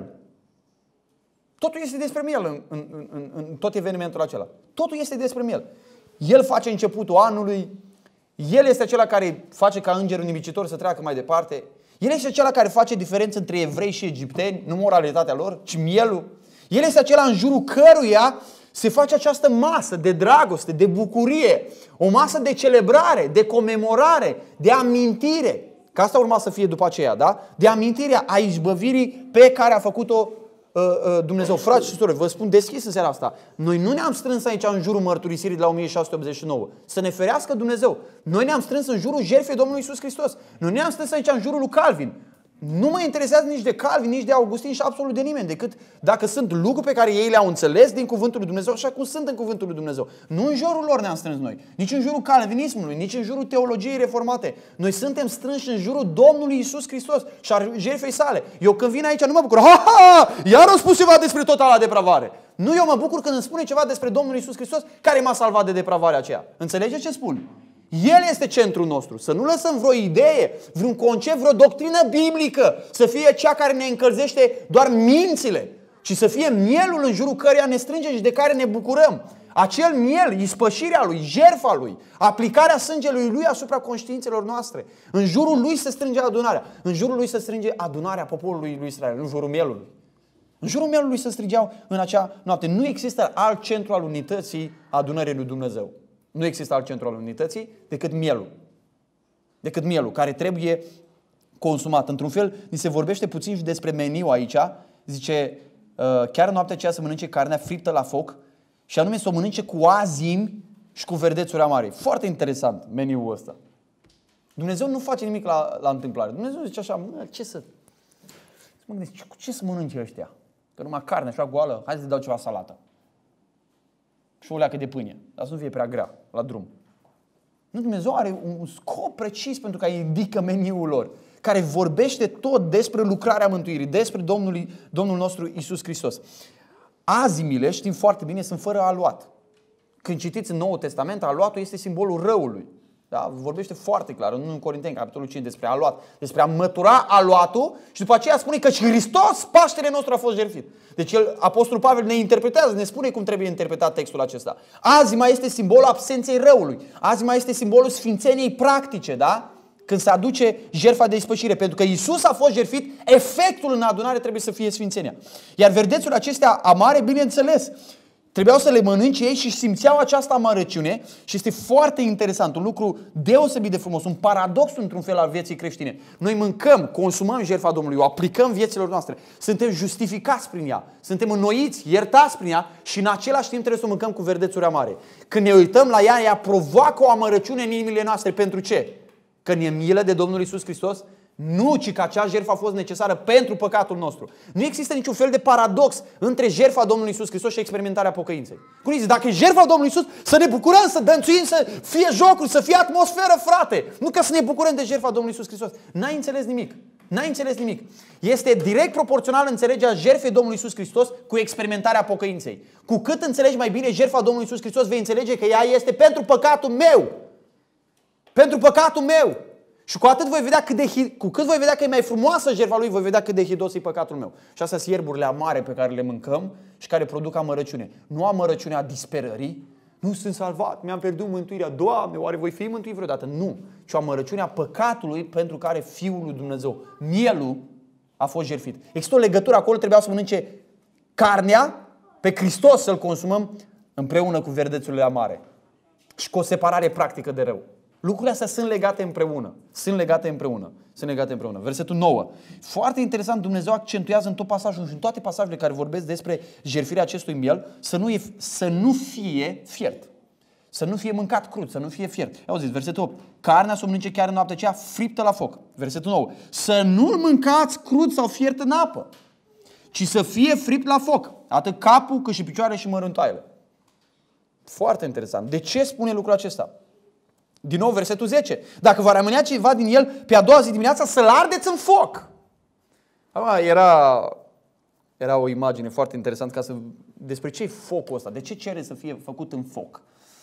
Totul este despre miel în tot evenimentul acela. Totul este despre miel. El face începutul anului, El este acela care face ca îngerul nimicitor să treacă mai departe. El este acela care face diferență între evrei și egipteni, nu moralitatea lor, ci mielul. El este acela în jurul căruia se face această masă de dragoste, de bucurie, o masă de celebrare, de comemorare, de amintire. Că asta urma să fie după aceea, da? De amintirea a izbăvirii pe care a făcut-o Dumnezeu. Frați și surori, vă spun deschis în seara asta, noi nu ne-am strâns aici în jurul mărturisirii de la 1689. Să ne ferească Dumnezeu. Noi ne-am strâns în jurul jertfei Domnului Iisus Hristos. Noi ne-am strâns aici în jurul lui Calvin. Nu mă interesează nici de Calvin, nici de Augustin și absolut de nimeni, decât dacă sunt lucruri pe care ei le-au înțeles din cuvântul lui Dumnezeu, așa cum sunt în cuvântul lui Dumnezeu. Nu în jurul lor ne-am strâns noi, nici în jurul calvinismului, nici în jurul teologiei reformate. Noi suntem strânși în jurul Domnului Iisus Hristos și a jertfei sale. Eu când vin aici nu mă bucur, iar au spus ceva despre totala depravare. Nu, eu mă bucur când îmi spune ceva despre Domnul Iisus Hristos care m-a salvat de depravarea aceea. Înțelegeți ce spun? El este centrul nostru. Să nu lăsăm vreo idee, vreun concept, vreo doctrină biblică să fie cea care ne încălzește doar mințile, ci să fie mielul în jurul căreia ne strângem și de care ne bucurăm. Acel miel, ispășirea lui, jertfa lui, aplicarea sângelui lui asupra conștiințelor noastre. În jurul lui se strânge adunarea. În jurul lui se strânge adunarea poporului lui Israel, în jurul mielului. În jurul mielului se strângeau în acea noapte. Nu există alt centru al unității adunării lui Dumnezeu. Nu există alt centru al unității decât mielul. Decât mielul, care trebuie consumat. Într-un fel, ni se vorbește puțin și despre meniu aici. Zice, chiar în noaptea aceea să mănânce carnea friptă la foc și anume să o mănânce cu azimi și cu verdețuri amare. Foarte interesant meniul ăsta. Dumnezeu nu face nimic la întâmplare. Dumnezeu zice așa, mă gândesc, cu ce să mănânce ăștia? Că numai carne așa goală, hai să dau ceva salată. Și o leacă de pâine, dar să nu fie prea grea la drum. Nu, Dumnezeu are un scop precis pentru că indică meniul lor, care vorbește tot despre lucrarea mântuirii, despre Domnul nostru Iisus Hristos. Azimile, știm foarte bine, sunt fără aluat. Când citiți în Noul Testament, aluatul este simbolul răului. Da? Vorbește foarte clar în Corinteni, capitolul 5, despre aluat, despre a mătura aluatul și după aceea spune că și Hristos, Paștele nostru, a fost jertfit. Deci Apostolul Pavel ne interpretează, ne spune cum trebuie interpretat textul acesta. Azima este simbolul absenței răului. Azima este simbolul sfințeniei practice, da? Când se aduce jertfa de ispășire. Pentru că Iisus a fost jertfit, efectul în adunare trebuie să fie sfințenia. Iar verdețurile acestea amare, bineînțeles, trebuiau să le mănânce ei și simțeau această amărăciune și este foarte interesant, un lucru deosebit de frumos, un paradox într-un fel al vieții creștine. Noi mâncăm, consumăm jertfa Domnului, o aplicăm vieților noastre, suntem justificați prin ea, suntem înnoiți, iertați prin ea și în același timp trebuie să o mâncăm cu verdețuri amare. Când ne uităm la ea, ea provoacă o amărăciune în inimile noastre. Pentru ce? Că ne milă de Domnul Iisus Hristos? Nu, ci că acea jertfă a fost necesară pentru păcatul nostru. Nu există niciun fel de paradox între jertfa Domnului Iisus Hristos și experimentarea pocăinței. Cum zice, dacă e jertfa Domnului Iisus, să ne bucurăm, să dănțuim, să fie jocuri, să fie atmosferă, frate. Nu ca să ne bucurăm de jertfa Domnului Iisus Hristos. N-ai înțeles nimic. N-ai înțeles nimic. Este direct proporțional înțelegerea jertfei Domnului Iisus Hristos cu experimentarea pocăinței. Cu cât înțelegi mai bine jertfa Domnului Iisus Hristos, vei înțelege că ea este pentru păcatul meu. Pentru păcatul meu. Și cu cât voi vedea că e mai frumoasă jertfa lui, voi vedea cât de hidos e păcatul meu. Și astea sunt ierburile amare pe care le mâncăm și care produc amărăciune. Nu amărăciunea disperării. Nu sunt salvat, mi-am pierdut mântuirea. Doamne, oare voi fi mântuit vreodată? Nu. Ci o amărăciunea păcatului pentru care Fiul lui Dumnezeu, mielul, a fost jertfit. Există o legătură acolo, trebuia să mănânce carnea pe Hristos, să-L consumăm împreună cu verdețurile amare. Și cu o separare practică de rău. Lucrurile astea sunt legate împreună. Sunt legate împreună. Versetul 9. Foarte interesant, Dumnezeu accentuează în tot pasajul și în toate pasajele care vorbesc despre jertfirea acestui miel să nu fie fiert. Să nu fie mâncat crud, să nu fie fiert. Auziți, versetul 8. Carnea să o mănânce chiar în noaptea aceea friptă la foc. Versetul 9. Să nu-l mâncați crud sau fiert în apă, ci să fie fript la foc. Atât capul cât și picioarele și măruntoaiele. Foarte interesant. De ce spune lucrul acesta? Din nou versetul 10. Dacă va rămânea ceva din el pe a doua zi dimineața, să-l ardeți în foc. Era o imagine foarte interesantă despre ce e focul ăsta. De ce cere să fie făcut în foc?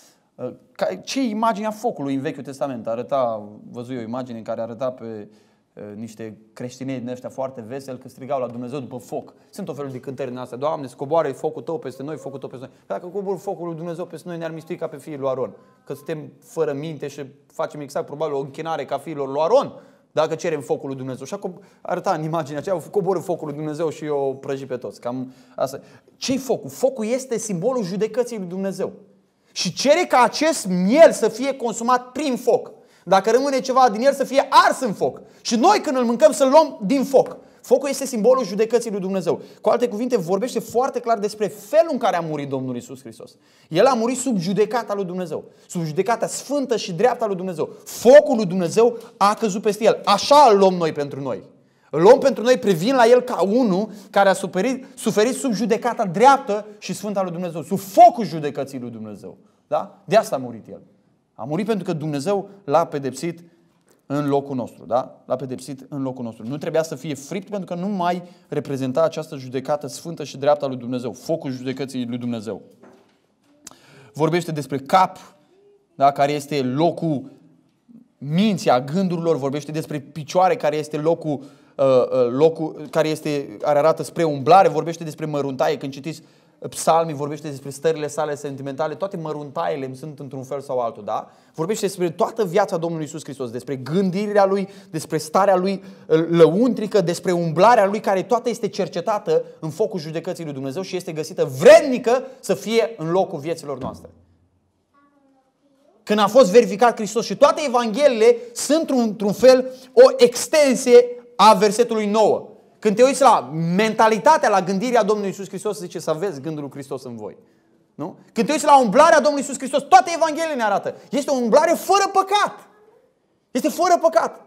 Ce e imaginea focului în Vechiul Testament? Văzui o imagine în care arăta pe niște creștinei din ăștia foarte veseli că strigau la Dumnezeu după foc. Sunt o fel de cântări din astea. Doamne, scoboare focul Tău peste noi, focul Tău peste noi. Dacă cobor focul lui Dumnezeu peste noi, ne-ar mistui ca pe fiii lui Aron. Că suntem fără minte și facem exact probabil o închinare ca fiilor lui Aron dacă cerem focul lui Dumnezeu. Și arăta în imaginea aceea, coboră focul lui Dumnezeu și o prăji pe toți. Cam asta. Ce-i focul? Focul este simbolul judecății lui Dumnezeu. Și cere ca acest miel să fie consumat prin foc. Dacă rămâne ceva din el, să fie ars în foc. Și noi când îl mâncăm să-l luăm din foc. Focul este simbolul judecății lui Dumnezeu. Cu alte cuvinte, vorbește foarte clar despre felul în care a murit Domnul Iisus Hristos. El a murit sub judecata lui Dumnezeu. Sub judecata sfântă și dreapta lui Dumnezeu. Focul lui Dumnezeu a căzut peste el. Așa îl luăm noi pentru noi. Îl luăm pentru noi privind la el ca unul care a suferit sub judecata dreaptă și sfântă a lui Dumnezeu. Sub focul judecății lui Dumnezeu. Da? De asta a murit el. A murit pentru că Dumnezeu l-a pedepsit în locul nostru. Da? L-a pedepsit în locul nostru. Nu trebuia să fie fript pentru că nu mai reprezenta această judecată sfântă și dreaptă a lui Dumnezeu. Focul judecății lui Dumnezeu. Vorbește despre cap, da? Care este locul minții, a gândurilor. Vorbește despre picioare, care este locul care arată spre umblare. Vorbește despre măruntaie. Când citiți Psalmii, vorbește despre stările sale sentimentale, toate măruntaiele sunt într-un fel sau altul, da? Vorbește despre toată viața Domnului Iisus Hristos, despre gândirea Lui, despre starea Lui lăuntrică, despre umblarea Lui, care toată este cercetată în focul judecății lui Dumnezeu și este găsită vrednică să fie în locul vieților noastre. Când a fost verificat Hristos și toate evangheliile sunt într-un fel o extensie a versetului 9. Când te uiți la mentalitatea, la gândirea Domnului Iisus Hristos, zice să aveți gândul lui Hristos în voi. Nu? Când te uiți la umblarea Domnului Iisus Hristos, toate evangheliile ne arată. Este o umblare fără păcat. Este fără păcat.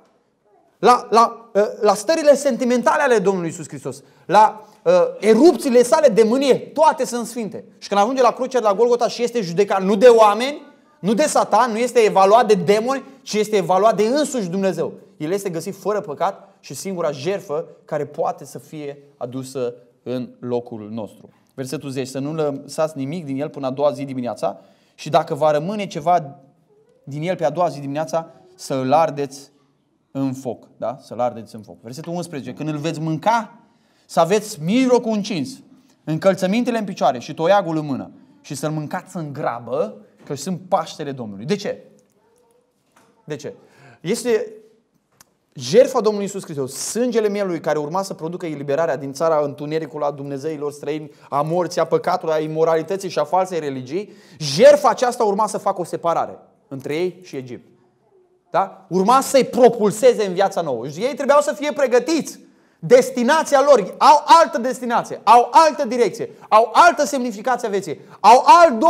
La stările sentimentale ale Domnului Iisus Hristos, la erupțiile sale de mânie, toate sunt sfinte. Și când ajunge la crucea de la Golgota și este judecat nu de oameni, nu de Satan, nu este evaluat de demoni, ci este evaluat de însuși Dumnezeu. El este găsit fără păcat și singura jertfă care poate să fie adusă în locul nostru. Versetul 10. Să nu lăsați nimic din el până a doua zi dimineața și dacă va rămâne ceva din el pe a doua zi dimineața, să îl ardeți în foc. Da? Să îl ardeți în foc. Versetul 11. Când îl veți mânca, să aveți mijlocul încins, încălțămintele în picioare și toiagul în mână și să-l mâncați în grabă, că sunt Paștele Domnului. De ce? De ce? Este jertfa Domnului Iisus Hristos, sângele mielului care urma să producă eliberarea din țara întunericului a dumnezeilor străini, a morții, a păcatului, a imoralității și a falsei religii. Jertfa aceasta urma să facă o separare între ei și Egipt. Da? Urma să-i propulseze în viața nouă. Și ei trebuiau să fie pregătiți. Destinația lor, au altă destinație, au altă direcție, au altă semnificație a vieții, au alt dor.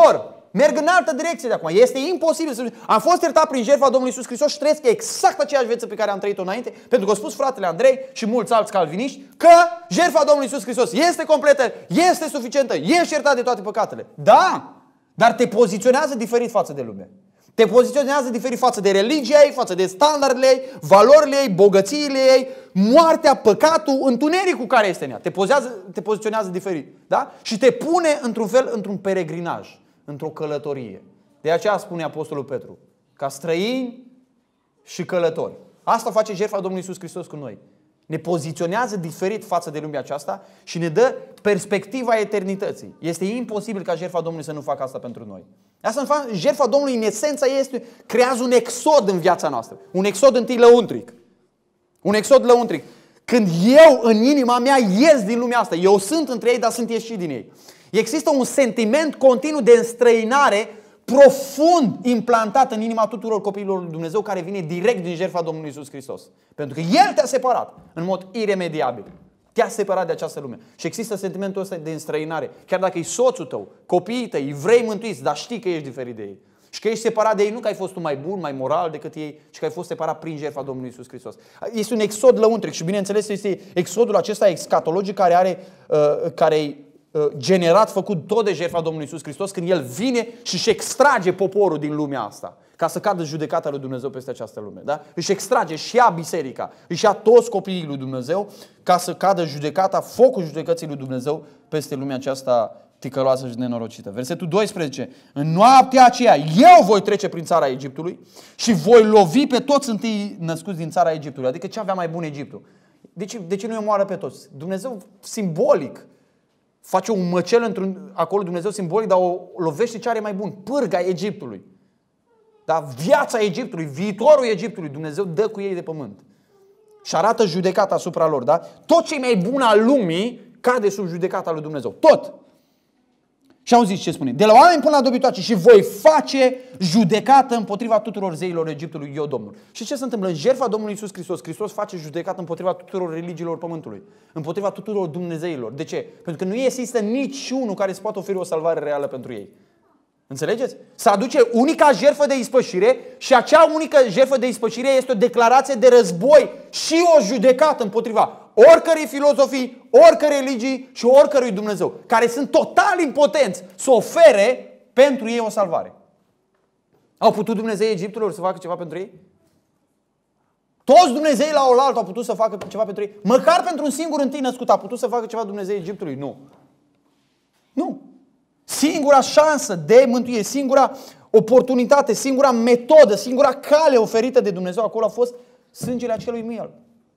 Merg în altă direcție de acum. Este imposibil să... Am fost iertat prin jertfa Domnului Iisus Hristos și trăiesc exact aceeași viață pe care am trăit-o înainte, pentru că a spus fratele Andrei și mulți alți calviniști că jertfa Domnului Iisus Hristos este completă, este suficientă, ești iertat de toate păcatele. Da, dar te poziționează diferit față de lume. Te poziționează diferit față de religia ei, față de standardele ei, valorile ei, bogățiile ei, moartea, păcatul, întunericul care este în ea. Te poziționează diferit. Da? Și te pune într-un fel, într-un peregrinaj, într-o călătorie. De aceea spune Apostolul Petru, ca străini și călători. Asta face jertfa Domnului Iisus Hristos cu noi. Ne poziționează diferit față de lumea aceasta și ne dă perspectiva eternității. Este imposibil ca jertfa Domnului să nu facă asta pentru noi. Asta jertfa Domnului în esența este, creează un exod în viața noastră. Un exod întâi lăuntric. Un exod lăuntric. Când eu în inima mea ies din lumea asta, eu sunt între ei, dar sunt ieșit din ei. Există un sentiment continuu de înstrăinare profund implantat în inima tuturor copiilor lui Dumnezeu, care vine direct din jertfa Domnului Iisus Hristos. Pentru că El te-a separat în mod iremediabil. Te-a separat de această lume. Și există sentimentul ăsta de înstrăinare. Chiar dacă e soțul tău, copiii tăi, vrei mântuiți, dar știi că ești diferit de ei. Și că ești separat de ei, nu că ai fost tu mai bun, mai moral decât ei, ci că ai fost separat prin jertfa Domnului Iisus Hristos. Este un exod lăuntric și bineînțeles este exodul acesta escatologic care e generat, făcut tot de jertfa Domnului Iisus Hristos, când El vine și își extrage poporul din lumea asta, ca să cadă judecata lui Dumnezeu peste această lume. Da? Își extrage și ia biserica, își ia toți copiii lui Dumnezeu, ca să cadă judecata, focul judecății lui Dumnezeu peste lumea aceasta ticăloasă și nenorocită. Versetul 12. În noaptea aceea eu voi trece prin țara Egiptului și voi lovi pe toți întâi născuți din țara Egiptului. Adică ce avea mai bun Egiptul? De ce nu îi omoară pe toți? Dumnezeu simbolic face un măcel acolo, Dumnezeu simbolic, dar o lovește ce are mai bun. Pârga Egiptului. Dar viața Egiptului, viitorul Egiptului, Dumnezeu dă cu ei de pământ. Și arată judecata asupra lor. Da? Tot ce e mai bun al lumii cade sub judecata lui Dumnezeu. Tot. Și auziți ce spune. De la oameni până la dobitoace și voi face judecată împotriva tuturor zeilor Egiptului, eu Domnul. Și ce se întâmplă? În jertfa Domnului Iisus Hristos, Hristos face judecată împotriva tuturor religiilor pământului. Împotriva tuturor dumnezeilor. De ce? Pentru că nu există niciunul care să poată oferi o salvare reală pentru ei. Înțelegeți? Se aduce unica jertfă de ispășire și acea unică jertfă de ispășire este o declarație de război și o judecată împotriva oricărei filozofii, oricărei religii și oricărui Dumnezeu, care sunt total impotenți să ofere pentru ei o salvare. Au putut Dumnezeii Egiptului să facă ceva pentru ei? Toți Dumnezeii la oaltă au putut să facă ceva pentru ei? Măcar pentru un singur întâi născut a putut să facă ceva Dumnezeii Egiptului? Nu. Nu. Singura șansă de mântuire, singura oportunitate, singura metodă, singura cale oferită de Dumnezeu acolo a fost sângele acelui miel.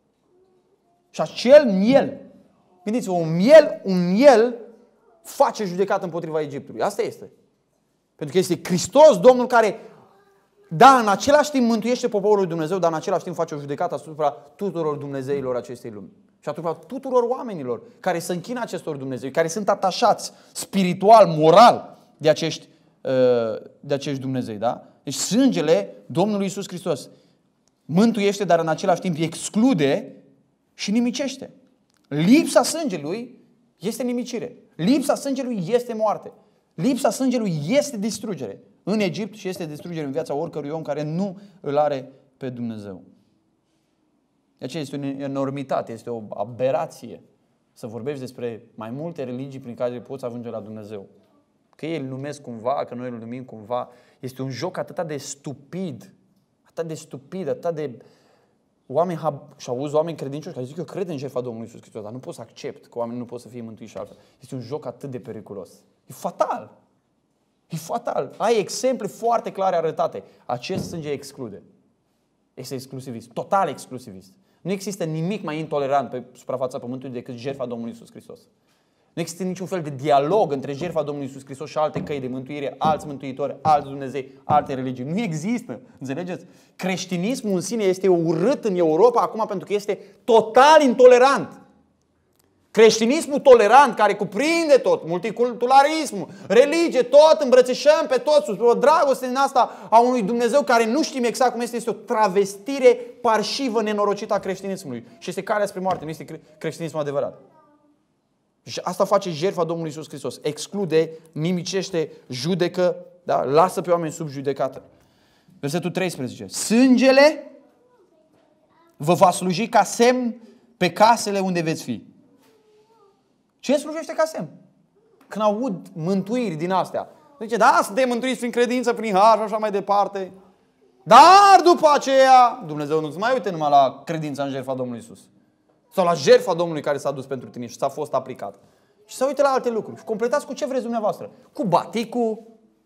Și acel miel, gândiți-vă, un miel face judecată împotriva Egiptului. Asta este. Pentru că este Hristos, Domnul, care, da, în același timp mântuiește poporul lui Dumnezeu, dar în același timp face o judecată asupra tuturor dumnezeilor acestei lumi. Și asupra tuturor oamenilor care se închină acestor Dumnezei, care sunt atașați spiritual, moral de acești Dumnezei. Da? Deci sângele Domnului Iisus Hristos mântuiește, dar în același timp exclude și nimicește. Lipsa sângelui este nimicire. Lipsa sângelui este moarte. Lipsa sângelui este distrugere în Egipt și este distrugere în viața oricărui om care nu îl are pe Dumnezeu. De aceea este o enormitate, este o aberație să vorbești despre mai multe religii prin care poți ajunge la Dumnezeu. Că ei îl numesc cumva, că noi îl numim cumva. Este un joc atât de stupid, atât de oameni, și auzi oameni credincioși care zic eu cred în jertfa Domnului Iisus Hristos, dar nu pot să accept că oamenii nu pot să fie mântuiți și altfel. Este un joc atât de periculos. E fatal. E fatal. Ai exemple foarte clare arătate. Acest sânge exclude. Este exclusivist, total exclusivist. Nu există nimic mai intolerant pe suprafața pământului decât jertfa Domnului Iisus Hristos. Nu există niciun fel de dialog între jertfa Domnului Iisus Hristos și alte căi de mântuire, alți mântuitori, alți Dumnezei, alte religii. Nu există. Înțelegeți? Creștinismul în sine este urât în Europa acum pentru că este total intolerant. Creștinismul tolerant, care cuprinde tot, multiculturalismul, religie, tot, îmbrățișăm pe toți, o dragoste din asta a unui Dumnezeu care nu știm exact cum este o travestire parșivă, nenorocită a creștinismului. Și este calea spre moarte, nu este creștinismul adevărat. Și asta face jertfa Domnului Iisus Hristos. Exclude, nimicește, judecă Da? Lasă pe oameni sub judecată. Versetul 13. Sângele vă va sluji ca semn pe casele unde veți fi. Ce slujește ca semn? Când aud mântuiri din astea. Zice, da, suntem mântuiți prin credință, prin har și așa mai departe. Dar după aceea, Dumnezeu nu-ți mai uite numai la credința în jertfa Domnului Iisus. Sau la jertfa Domnului care s-a dus pentru tine și s-a fost aplicat. Și să uite la alte lucruri. Și completați cu ce vreți dumneavoastră. Cu baticul,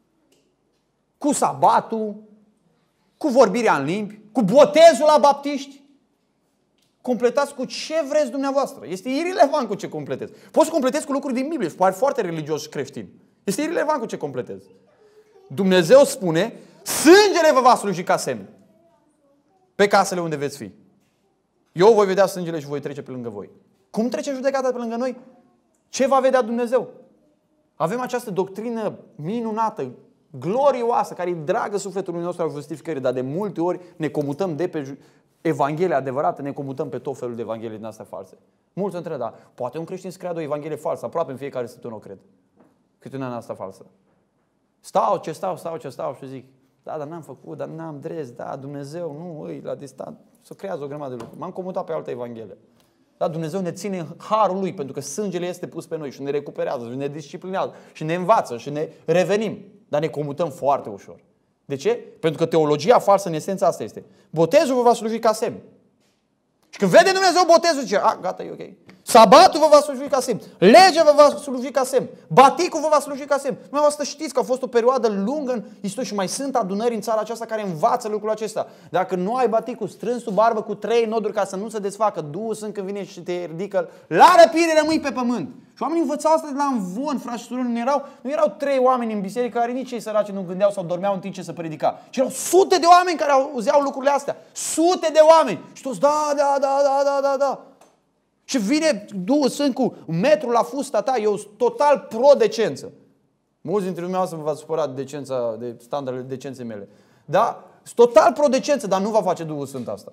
cu sabatul, cu vorbirea în limbi, cu botezul la baptiști. Completați cu ce vreți dumneavoastră. Este irelevant cu ce completezi. Poți să completezi cu lucruri din Biblie și pare foarte religios și creștin. Este irelevant cu ce completezi. Dumnezeu spune, sângele vă va sluji ca semn pe casele unde veți fi. Eu voi vedea sângele și voi trece pe lângă voi. Cum trece judecata pe lângă noi? Ce va vedea Dumnezeu? Avem această doctrină minunată, glorioasă, care e dragă sufletului nostru al justificării, dar de multe ori ne comutăm de pe Evanghelia adevărată, ne comutăm pe tot felul de evanghelii din astea false. Mulți întreb, da, poate un creștin să creadă o evanghelie falsă, aproape în fiecare săptămână o cred. Câte una în asta falsă. Stau și zic, da, dar n-am făcut, dar n-am dres, da, Dumnezeu, nu, îi, la distanță, să creează o grămadă de lucruri. M-am comutat pe altă evanghelie. Da, Dumnezeu ne ține în harul Lui, pentru că sângele este pus pe noi și ne recuperează, și ne disciplinează, și ne învață, și ne revenim. Dar ne comutăm foarte ușor. De ce? Pentru că teologia falsă, în esență, asta este. Botezul vă va sluji ca semn. Și când vede Dumnezeu botezul, zice, gata, e ok. Sabatul vă va sluji ca semn. Legea vă va sluji ca semn. Baticul vă va sluji ca semn. Dumneavoastră știți că a fost o perioadă lungă în istorie și mai sunt adunări în țara aceasta care învață lucrul acesta. Dacă nu ai baticul strâns sub barbă cu 3 noduri ca să nu se desfacă, Duhul Sfânt când vine și te ridică, la răpire rămâi pe pământ. Și oamenii învățau asta de la învon, frați și surori. Nu erau 3 oameni în biserică care nici cei săraci nu gândeau sau dormeau în timp ce se predica. Ci erau sute de oameni care auzeau lucrurile astea. Sute de oameni. Și toți, da. Și vine Duhul Sfânt cu metrul la fusta ta, e o total pro-decență. Mulți dintre dumneavoastră vă v-ați supărat de standardele decenței mele. Da? Total pro-decență, dar nu va face Duhul Sfânt asta.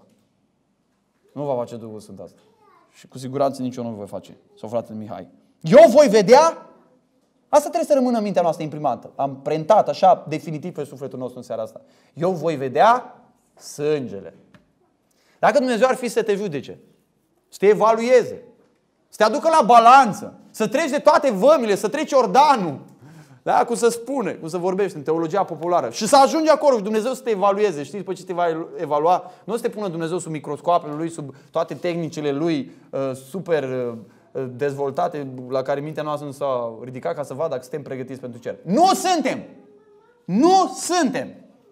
Nu va face Duhul Sfânt asta. Și cu siguranță nici eu nu voi face. Sau fratele Mihai. Eu voi vedea. Asta trebuie să rămână în mintea noastră imprimată. Am prentat așa definitiv pe sufletul nostru în seara asta. Eu voi vedea sângele. Dacă Dumnezeu ar fi să te judece, să te evalueze, să te aducă la balanță, să treci de toate vămile, să treci Iordanul, da? Cum se spune, cum se vorbește în teologia populară, și să ajungi acolo și Dumnezeu să te evalueze. Știți pe ce te va evalua? Nu o să te pună Dumnezeu sub microscoapele Lui, sub toate tehnicile Lui super dezvoltate, la care mintea noastră nu s-a ridicat ca să vadă dacă suntem pregătiți pentru cer. Nu suntem! Nu suntem!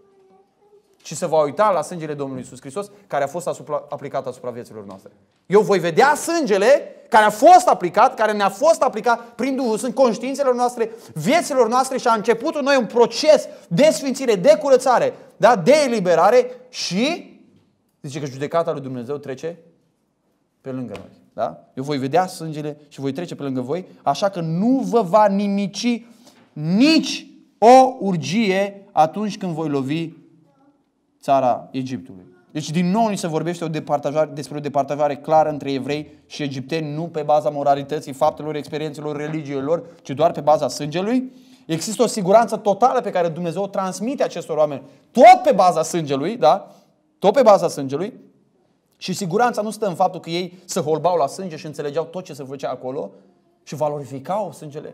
Și se va uita la sângele Domnului Iisus Hristos care a fost aplicat asupra vieților noastre. Eu voi vedea sângele care a fost aplicat, care ne-a fost aplicat prin Duhul Sfânt conștiințelor noastre, vieților noastre și a început în noi un proces de sfințire, de curățare, da? De eliberare și zice că judecata lui Dumnezeu trece pe lângă noi. Da? Eu voi vedea sângele și voi trece pe lângă voi, așa că nu vă va nimici nici o urgie atunci când voi lovi țara Egiptului. Deci din nou ni se vorbește despre o departajare clară între evrei și egipteni, nu pe baza moralității, faptelor, experiențelor, religiilor lor, ci doar pe baza sângelui. Există o siguranță totală pe care Dumnezeu o transmite acestor oameni, tot pe baza sângelui, da? Tot pe baza sângelui. Și siguranța nu stă în faptul că ei se holbau la sânge și înțelegeau tot ce se făcea acolo și valorificau sângele,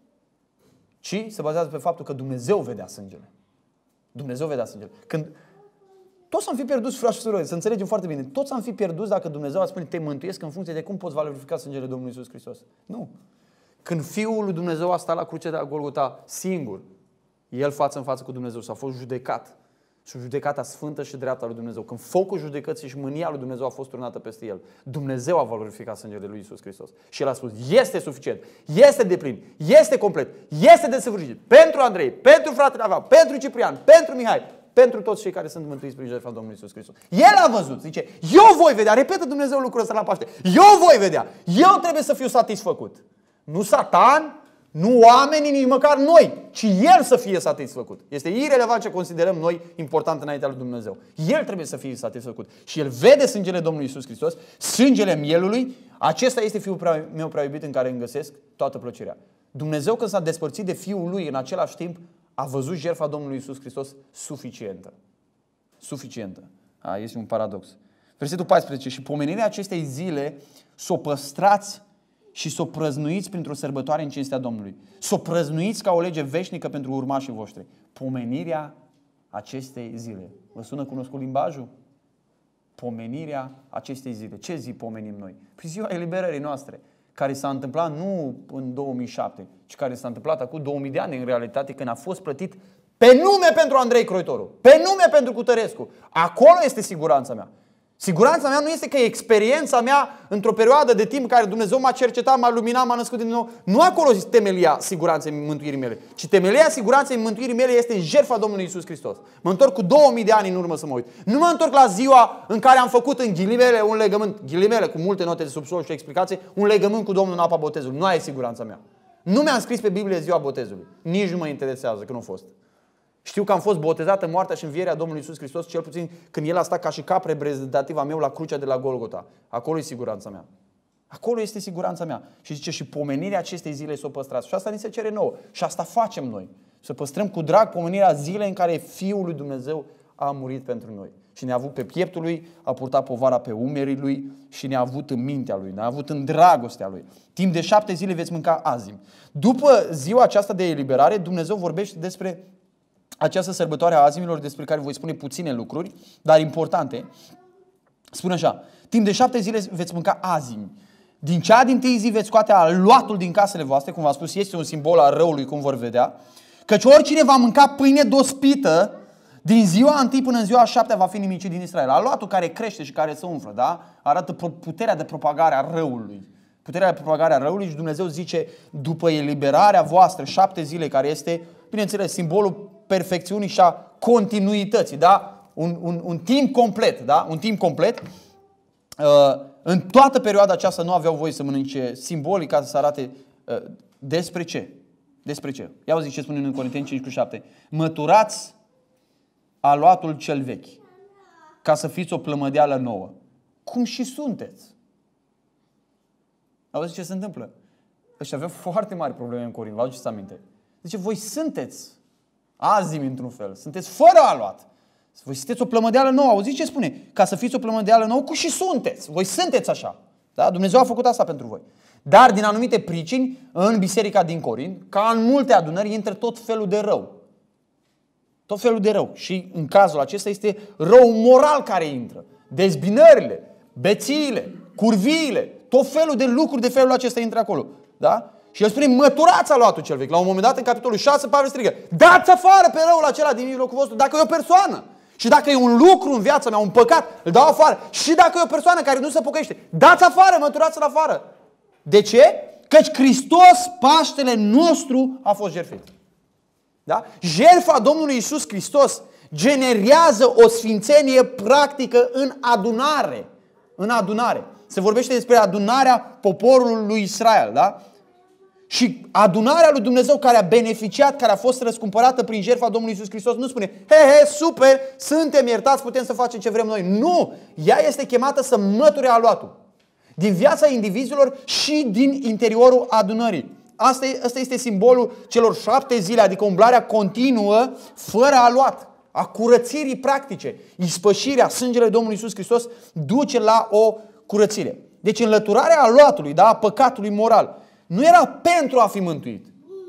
ci se bazează pe faptul că Dumnezeu vedea sângele. Dumnezeu vedea sângele. Când toți am fi pierduți, frați și surori, să înțelegem foarte bine. Toți am fi pierduți dacă Dumnezeu a spune te mântuiesc în funcție de cum poți valorifica sângele Domnului Iisus Hristos. Nu. Când Fiul lui Dumnezeu a stat la cruce de la Golgota singur, El față în față cu Dumnezeu s-a fost judecat. Și judecata sfântă și dreaptă a lui Dumnezeu. Când focul judecății și mânia lui Dumnezeu a fost turnată peste El, Dumnezeu a valorificat sângele lui Iisus Hristos. Și El a spus, este suficient, este deplin, este complet, este desăvârșit. Pentru Andrei, pentru fratele Avea, pentru Ciprian, pentru Mihai, pentru toți cei care sunt mântuiți prin jertfa Domnului Iisus Hristos. El a văzut, zice, eu voi vedea, repetă Dumnezeu lucrul ăsta la Paște, eu voi vedea, eu trebuie să fiu satisfăcut. Nu Satan, nu oamenii, nici măcar noi, ci El să fie satisfăcut. Este irelevant ce considerăm noi important înaintea lui Dumnezeu. El trebuie să fie satisfăcut. Și El vede sângele Domnului Iisus Hristos, sângele mielului. Acesta este Fiul meu prea iubit în care îmi găsesc toată plăcerea. Dumnezeu când s-a despărțit de Fiul Lui în același timp a văzut jertfa Domnului Iisus Hristos suficientă. Suficientă. Este un paradox. Versetul 14. Și pomenirea acestei zile s-o păstrați și s-o prăznuiți printr-o sărbătoare în cinstea Domnului. S-o prăznuiți ca o lege veșnică pentru urmașii voștri. Pomenirea acestei zile. Vă sună cunoscut limbajul? Pomenirea acestei zile. Ce zi pomenim noi? Păi ziua eliberării noastre, care s-a întâmplat nu în 2007, ci care s-a întâmplat acum 2000 de ani în realitate, când a fost plătit pe nume pentru Andrei Croitoru, pe nume pentru Cutărescu. Acolo este siguranța mea. Siguranța mea nu este că e experiența mea într-o perioadă de timp în care Dumnezeu m-a cercetat, m-a luminat, m-a născut din nou. Nu acolo este temelia siguranței mântuirii mele, ci temelia siguranței mântuirii mele este în jertfa Domnului Iisus Hristos. Mă întorc cu 2000 de ani în urmă să mă uit. Nu mă întorc la ziua în care am făcut în ghilimele un legământ, ghilimele cu multe note de subsol și explicații, un legământ cu Domnul în apa botezului. Nu aia e siguranța mea. Nu mi-am scris pe Biblie ziua botezului. Nici nu mă interesează că nu a fost. Știu că am fost botezat în moartea și învierea Domnului Iisus Hristos, cel puțin când El a stat ca și cap reprezentativ a meu la crucea de la Golgota. Acolo e siguranța mea. Acolo este siguranța mea. Și zice, și pomenirea acestei zile să o păstrați. Și asta ni se cere nouă. Și asta facem noi. Să păstrăm cu drag pomenirea zilei în care Fiul lui Dumnezeu a murit pentru noi. Și ne-a avut pe pieptul Lui, a purtat povara pe umerii Lui și ne-a avut în mintea Lui, ne-a avut în dragostea Lui. Timp de 7 zile veți mânca azim. După ziua aceasta de eliberare, Dumnezeu vorbește despre această sărbătoare a azimilor, despre care voi spune puține lucruri, dar importante. Spune așa: timp de 7 zile veți mânca azimi. Din cea dintâi zi veți scoate aluatul din casele voastre, cum v-am spus, este un simbol al răului, cum vor vedea, căci oricine va mânca pâine dospită din ziua întâi până în ziua a 7-a va fi nimicit din Israel. Aluatul care crește și care se umflă, da? Arată puterea de propagare a răului. Puterea de propagare a răului și Dumnezeu zice, după eliberarea voastră, 7 zile, care este, bineînțeles, simbolul perfecțiunii și a continuității, da? Un timp complet, da? Un timp complet. În toată perioada aceasta nu aveau voie să mănânce, simbolic, ca să arate despre ce. Despre ce? Ia auzi ce spune în Corinteni 5:7. Măturați aluatul cel vechi, ca să fiți o plămădeală nouă. Cum și sunteți. Auzi ce se întâmplă? Ăștia aveau foarte mari probleme în Corint, vă aduceți aminte. Zice, voi sunteți azimi într-un fel, sunteți fără aluat. Voi sunteți o plămădeală nouă. Auziți ce spune? Ca să fiți o plămădeală nouă, cu și sunteți. Voi sunteți așa. Da? Dumnezeu a făcut asta pentru voi. Dar din anumite pricini, în biserica din Corint, ca în multe adunări, intră tot felul de rău. Tot felul de rău. Și în cazul acesta este rău moral care intră. Dezbinările, bețiile, curviile, tot felul de lucruri de felul acesta intră acolo. Da? Și el spune, măturați aluatul cel vechi. La un moment dat, în capitolul 6, Pavel strigă, dați afară pe răul acela din mijlocul vostru. Dacă e o persoană și dacă e un lucru în viața mea, un păcat, îl dau afară. Și dacă e o persoană care nu se pocăiește, dați afară, măturați-l afară. De ce? Căci Hristos, Paștele nostru, a fost jertfit. Da? Jertfa Domnului Iisus Hristos generează o sfințenie practică în adunare. În adunare. Se vorbește despre adunarea poporului lui Israel. Da? Și adunarea lui Dumnezeu care a beneficiat, care a fost răscumpărată prin jertfa Domnului Iisus Hristos, nu spune, he, super, suntem iertați, putem să facem ce vrem noi. Nu! Ea este chemată să măture aluatul. Din viața indivizilor și din interiorul adunării. Asta este simbolul celor 7 zile, adică umblarea continuă, fără aluat, a curățirii practice. Ispășirea, sângele Domnului Iisus Hristos duce la o curățire. Deci înlăturarea aluatului, da, a păcatului moral, nu era pentru a fi mântuit,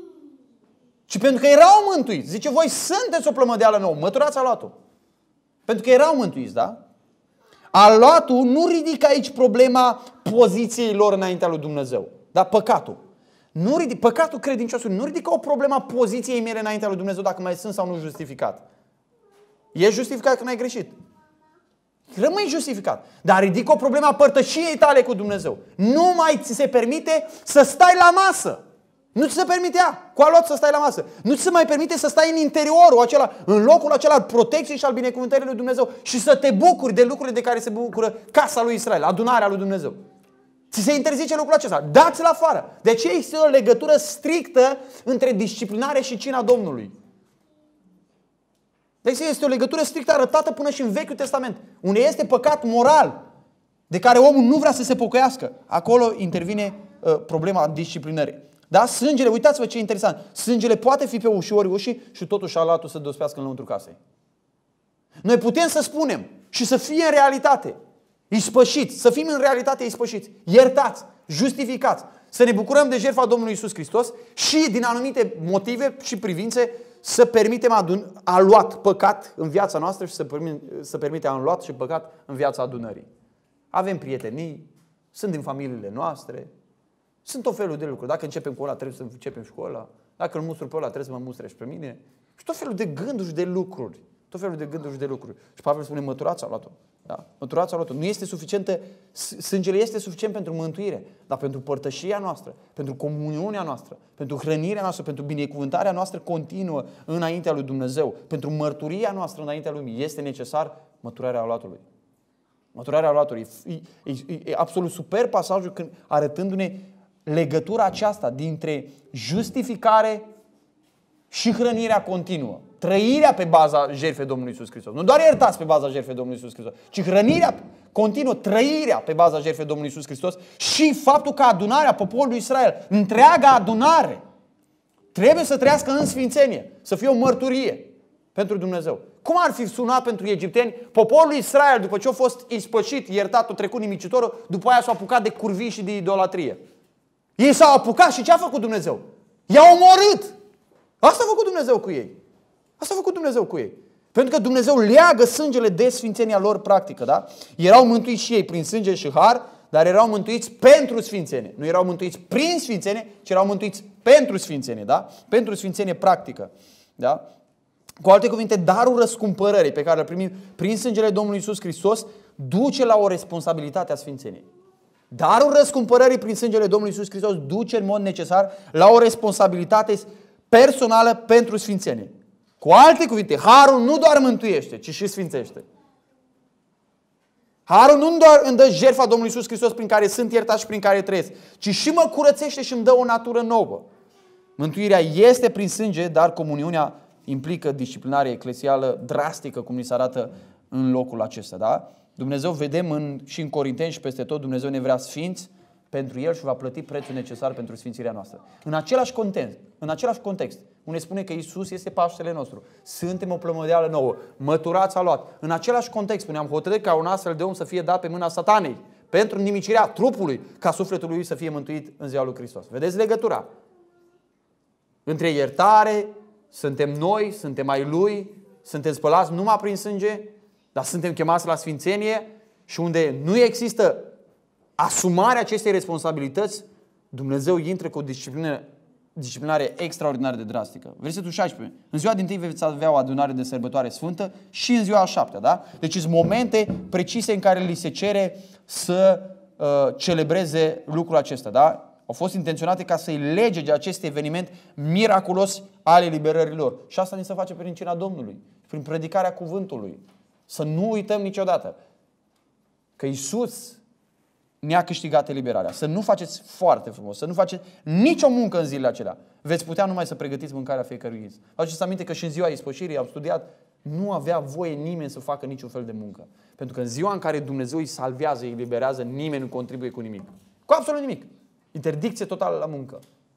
ci pentru că erau mântuiți. Zice, voi sunteți o plămădeală nouă, măturați aluatul. Pentru că erau mântuiți, da? Aluatul nu ridică aici problema poziției lor înaintea lui Dumnezeu. Da? Păcatul. Păcatul credinciosului nu ridică o problemă a poziției mele înaintea lui Dumnezeu dacă mai sunt sau nu justificat. E justificat că n-ai greșit. Rămâi justificat. Dar ridică o problemă a părtășiei tale cu Dumnezeu. Nu mai ți se permite să stai la masă. Nu ți se permitea cu aluat să stai la masă. Nu ți se mai permite să stai în interiorul acela, în locul acela al protecției și al binecuvântării lui Dumnezeu și să te bucuri de lucrurile de care se bucură casa lui Israel, adunarea lui Dumnezeu. Ți se interzice lucrul acesta. Dați-l afară. De aceea este o legătură strictă între disciplinare și cina Domnului. Deci este o legătură strictă arătată până și în Vechiul Testament, unde este păcat moral, de care omul nu vrea să se pocăiască. Acolo intervine problema disciplinării. Da? Sângele, uitați-vă ce interesant, sângele poate fi pe ușorii ușii și totuși alatul să dospească înăuntru casei. Noi putem să spunem și să fie în realitate ispășiți, să fim în realitate ispășiți, iertați, justificați, să ne bucurăm de jertfa Domnului Iisus Hristos și din anumite motive și privințe să permitem aluat păcat în viața noastră și să permitem aluat și păcat în viața adunării. Avem prietenii, sunt din familiile noastre, sunt tot felul de lucruri. Dacă începem cu ăla, trebuie să începem și cu ăla. Dacă îl mustru pe ăla, trebuie să mă mustre și pe mine. Și tot felul de gânduri și de lucruri. Tot felul de gânduri și de lucruri. Și Pavel spune, măturați aluatul. Da? Măturați aluatul. Nu este suficientă, sângele este suficient pentru mântuire, dar pentru părtășia noastră, pentru comuniunea noastră, pentru hrănirea noastră, pentru binecuvântarea noastră continuă înaintea lui Dumnezeu, pentru mărturia noastră înaintea lui, este necesar măturarea aluatului. Măturarea aluatului. E absolut super pasajul arătându-ne legătura aceasta dintre justificare și hrănirea continuă. Trăirea pe baza jertfei Domnului Iisus Hristos. Nu doar iertați pe baza jertfei Domnului Iisus Hristos, ci hrănirea continuă, trăirea pe baza jertfei Domnului Iisus Hristos și faptul că adunarea poporului Israel, întreaga adunare, trebuie să trăiască în sfințenie, să fie o mărturie pentru Dumnezeu. Cum ar fi sunat pentru egipteni? Poporul Israel, după ce a fost ispășit, iertat, a trecut nimicitorul, după aia s-a apucat de curvii și de idolatrie. Ei s-au apucat și ce a făcut Dumnezeu? I-a omorât! Asta a făcut Dumnezeu cu ei. Asta a făcut Dumnezeu cu ei. Pentru că Dumnezeu leagă sângele de sfințenia lor practică. Da? Erau mântuiți și ei prin sânge și har, dar erau mântuiți pentru sfințenie. Nu erau mântuiți prin sfințenie, ci erau mântuiți pentru sfințenie. Da? Pentru sfințenie practică. Da? Cu alte cuvinte, darul răscumpărării pe care îl primim prin sângele Domnului Iisus Hristos duce la o responsabilitate a sfințeniei. Darul răscumpărării prin sângele Domnului Iisus Hristos duce în mod necesar la o responsabilitate personală pentru sfințenie. Cu alte cuvinte, harul nu doar mântuiește, ci și sfințește. Harul nu doar îmi dă jertfa Domnului Iisus Hristos prin care sunt iertat și prin care trăiesc, ci și mă curățește și îmi dă o natură nouă. Mântuirea este prin sânge, dar comuniunea implică disciplinare eclesială drastică, cum ni se arată în locul acesta. Da? Dumnezeu, vedem și în Corinteni și peste tot, Dumnezeu ne vrea sfinți pentru El și va plăti prețul necesar pentru sfințirea noastră. În același context, unde spune că Iisus este Paștele nostru, suntem o plămădeală nouă, măturați aluat. În același context, spuneam, hotărât ca un astfel de om să fie dat pe mâna satanei, pentru nimicirea trupului, ca sufletul lui să fie mântuit în ziua lui Hristos. Vedeți legătura? Între iertare, suntem noi, suntem ai Lui, suntem spălați numai prin sânge, dar suntem chemați la sfințenie și unde nu există asumarea acestei responsabilități, Dumnezeu intră cu o disciplinare extraordinar de drastică. Versetul 16. În ziua dintâi veți avea o adunare de sărbătoare sfântă și în ziua a șaptea. Da? Deci sunt momente precise în care li se cere să celebreze lucrul acesta. Da? Au fost intenționate ca să-i lege de acest eveniment miraculos al eliberării lor. Și asta ni se face prin cina Domnului, prin predicarea cuvântului. Să nu uităm niciodată că Iisus ne-a câștigat eliberarea. Să nu faceți foarte frumos, să nu faceți nicio muncă în zilele acelea. Veți putea numai să pregătiți mâncarea fiecărui zi. Faceți aminte că și în ziua ispășirii, am studiat, nu avea voie nimeni să facă niciun fel de muncă. Pentru că în ziua în care Dumnezeu îi salvează, îi eliberează, nimeni nu contribuie cu nimic. Cu absolut nimic. Interdicție totală la muncă.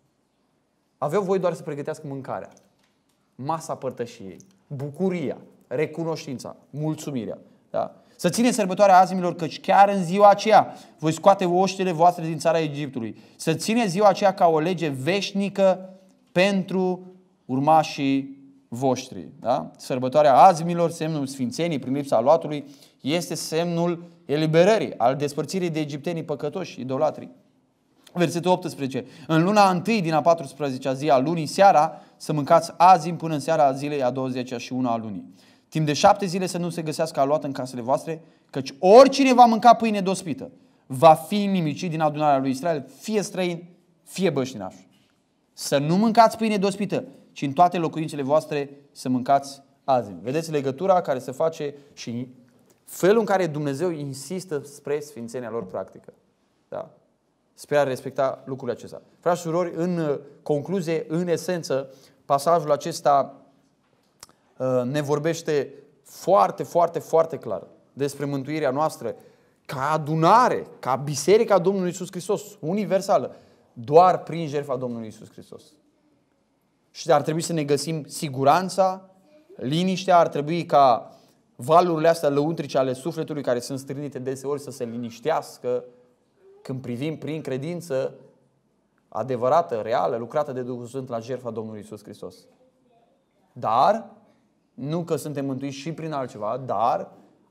Aveau voie doar să pregătească mâncarea, masa părtășiei, bucuria, recunoștința, mulțumirea. Da? Să țineți sărbătoarea azimilor, căci chiar în ziua aceea voi scoate oștile voastre din țara Egiptului. Să țineți ziua aceea ca o lege veșnică pentru urmașii voștri. Da? Sărbătoarea azimilor, semnul sfințenii prin lipsa aluatului, este semnul eliberării, al despărțirii de egiptenii păcătoși, idolatrii. Versetul 18. În luna 1 din a 14-a zi a lunii, seara, să mâncați azim până în seara zilei a 20-a și 1 a lunii. Timp de 7 zile să nu se găsească aluat în casele voastre, căci oricine va mânca pâine dospită va fi nimicit din adunarea lui Israel, fie străin, fie băștinaș. Să nu mâncați pâine dospită, ci în toate locuințele voastre să mâncați azim. Vedeți legătura care se face și felul în care Dumnezeu insistă spre sfințenia lor practică. Da? Spre a respecta lucrurile acestea. Frați și surori, în concluzie, în esență, pasajul acesta ne vorbește foarte, foarte, foarte clar despre mântuirea noastră ca adunare, ca biserica Domnului Iisus Hristos, universală. doar prin jertfa Domnului Iisus Hristos. Și ar trebui să ne găsim siguranța, liniștea, ar trebui ca valurile astea lăuntrice ale sufletului care sunt strânite deseori să se liniștească când privim prin credință adevărată, reală, lucrată de Duhul Sfânt la jertfa Domnului Iisus Hristos. Dar, nu că suntem mântuiți și prin altceva, dar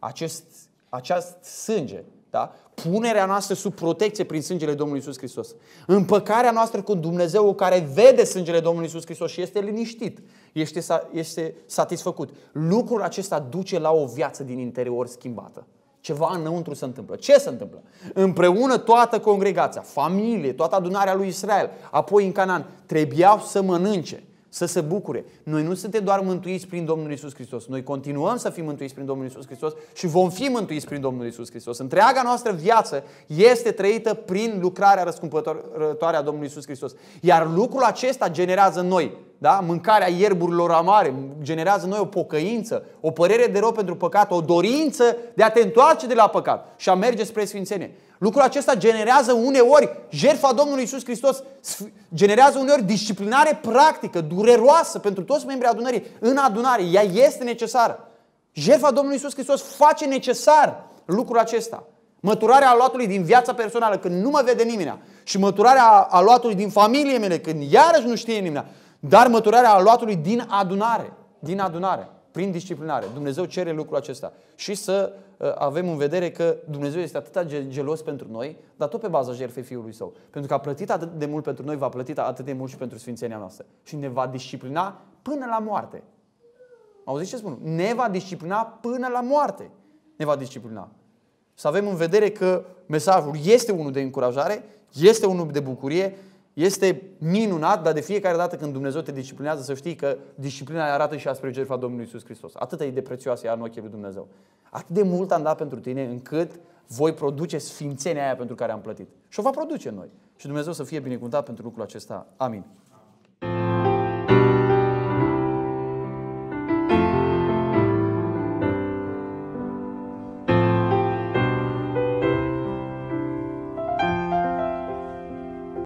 acest sânge, da? Punerea noastră sub protecție prin sângele Domnului Iisus Hristos, împăcarea noastră cu Dumnezeu care vede sângele Domnului Iisus Hristos și este liniștit, este satisfăcut. Lucrul acesta duce la o viață din interior schimbată. Ceva înăuntru se întâmplă. Ce se întâmplă? Împreună toată congregația, familie, toată adunarea lui Israel, apoi în Canaan, trebuiau să mănânce, să se bucure. Noi nu suntem doar mântuiți prin Domnul Iisus Hristos. Noi continuăm să fim mântuiți prin Domnul Iisus Hristos și vom fi mântuiți prin Domnul Iisus Hristos. Întreaga noastră viață este trăită prin lucrarea răscumpărătoare a Domnului Iisus Hristos. Iar lucrul acesta generează în noi, da? Mâncarea ierburilor amare, generează în noi o pocăință, o părere de rău pentru păcat, o dorință de a te întoarce de la păcat și a merge spre sfințenie. Lucrul acesta generează uneori, jertfa Domnului Iisus Hristos generează uneori disciplinare practică, dureroasă pentru toți membrii adunării. În adunare, ea este necesară. Jertfa Domnului Iisus Hristos face necesar lucrul acesta. Măturarea aluatului din viața personală când nu mă vede nimeni și măturarea aluatului din familie mele când iarăși nu știe nimeni, dar măturarea aluatului din adunare, prin disciplinare. Dumnezeu cere lucrul acesta. Și să avem în vedere că Dumnezeu este atât de gelos pentru noi, dar tot pe baza jertfei Fiului Său. Pentru că a plătit atât de mult pentru noi, va plăti atât de mult și pentru sfințenia noastră. Și ne va disciplina până la moarte. Auziți ce spun? Ne va disciplina până la moarte. Ne va disciplina. Să avem în vedere că mesajul este unul de încurajare, este unul de bucurie, este minunat, dar de fiecare dată când Dumnezeu te disciplinează să știi că disciplina arată și spre jertfa Domnului Iisus Hristos. Atât e de prețioasă ea în ochii lui Dumnezeu. Atât de mult am dat pentru tine încât voi produce sfințenia aia pentru care am plătit. Și o va produce în noi. Și Dumnezeu să fie binecuvântat pentru lucrul acesta. Amin.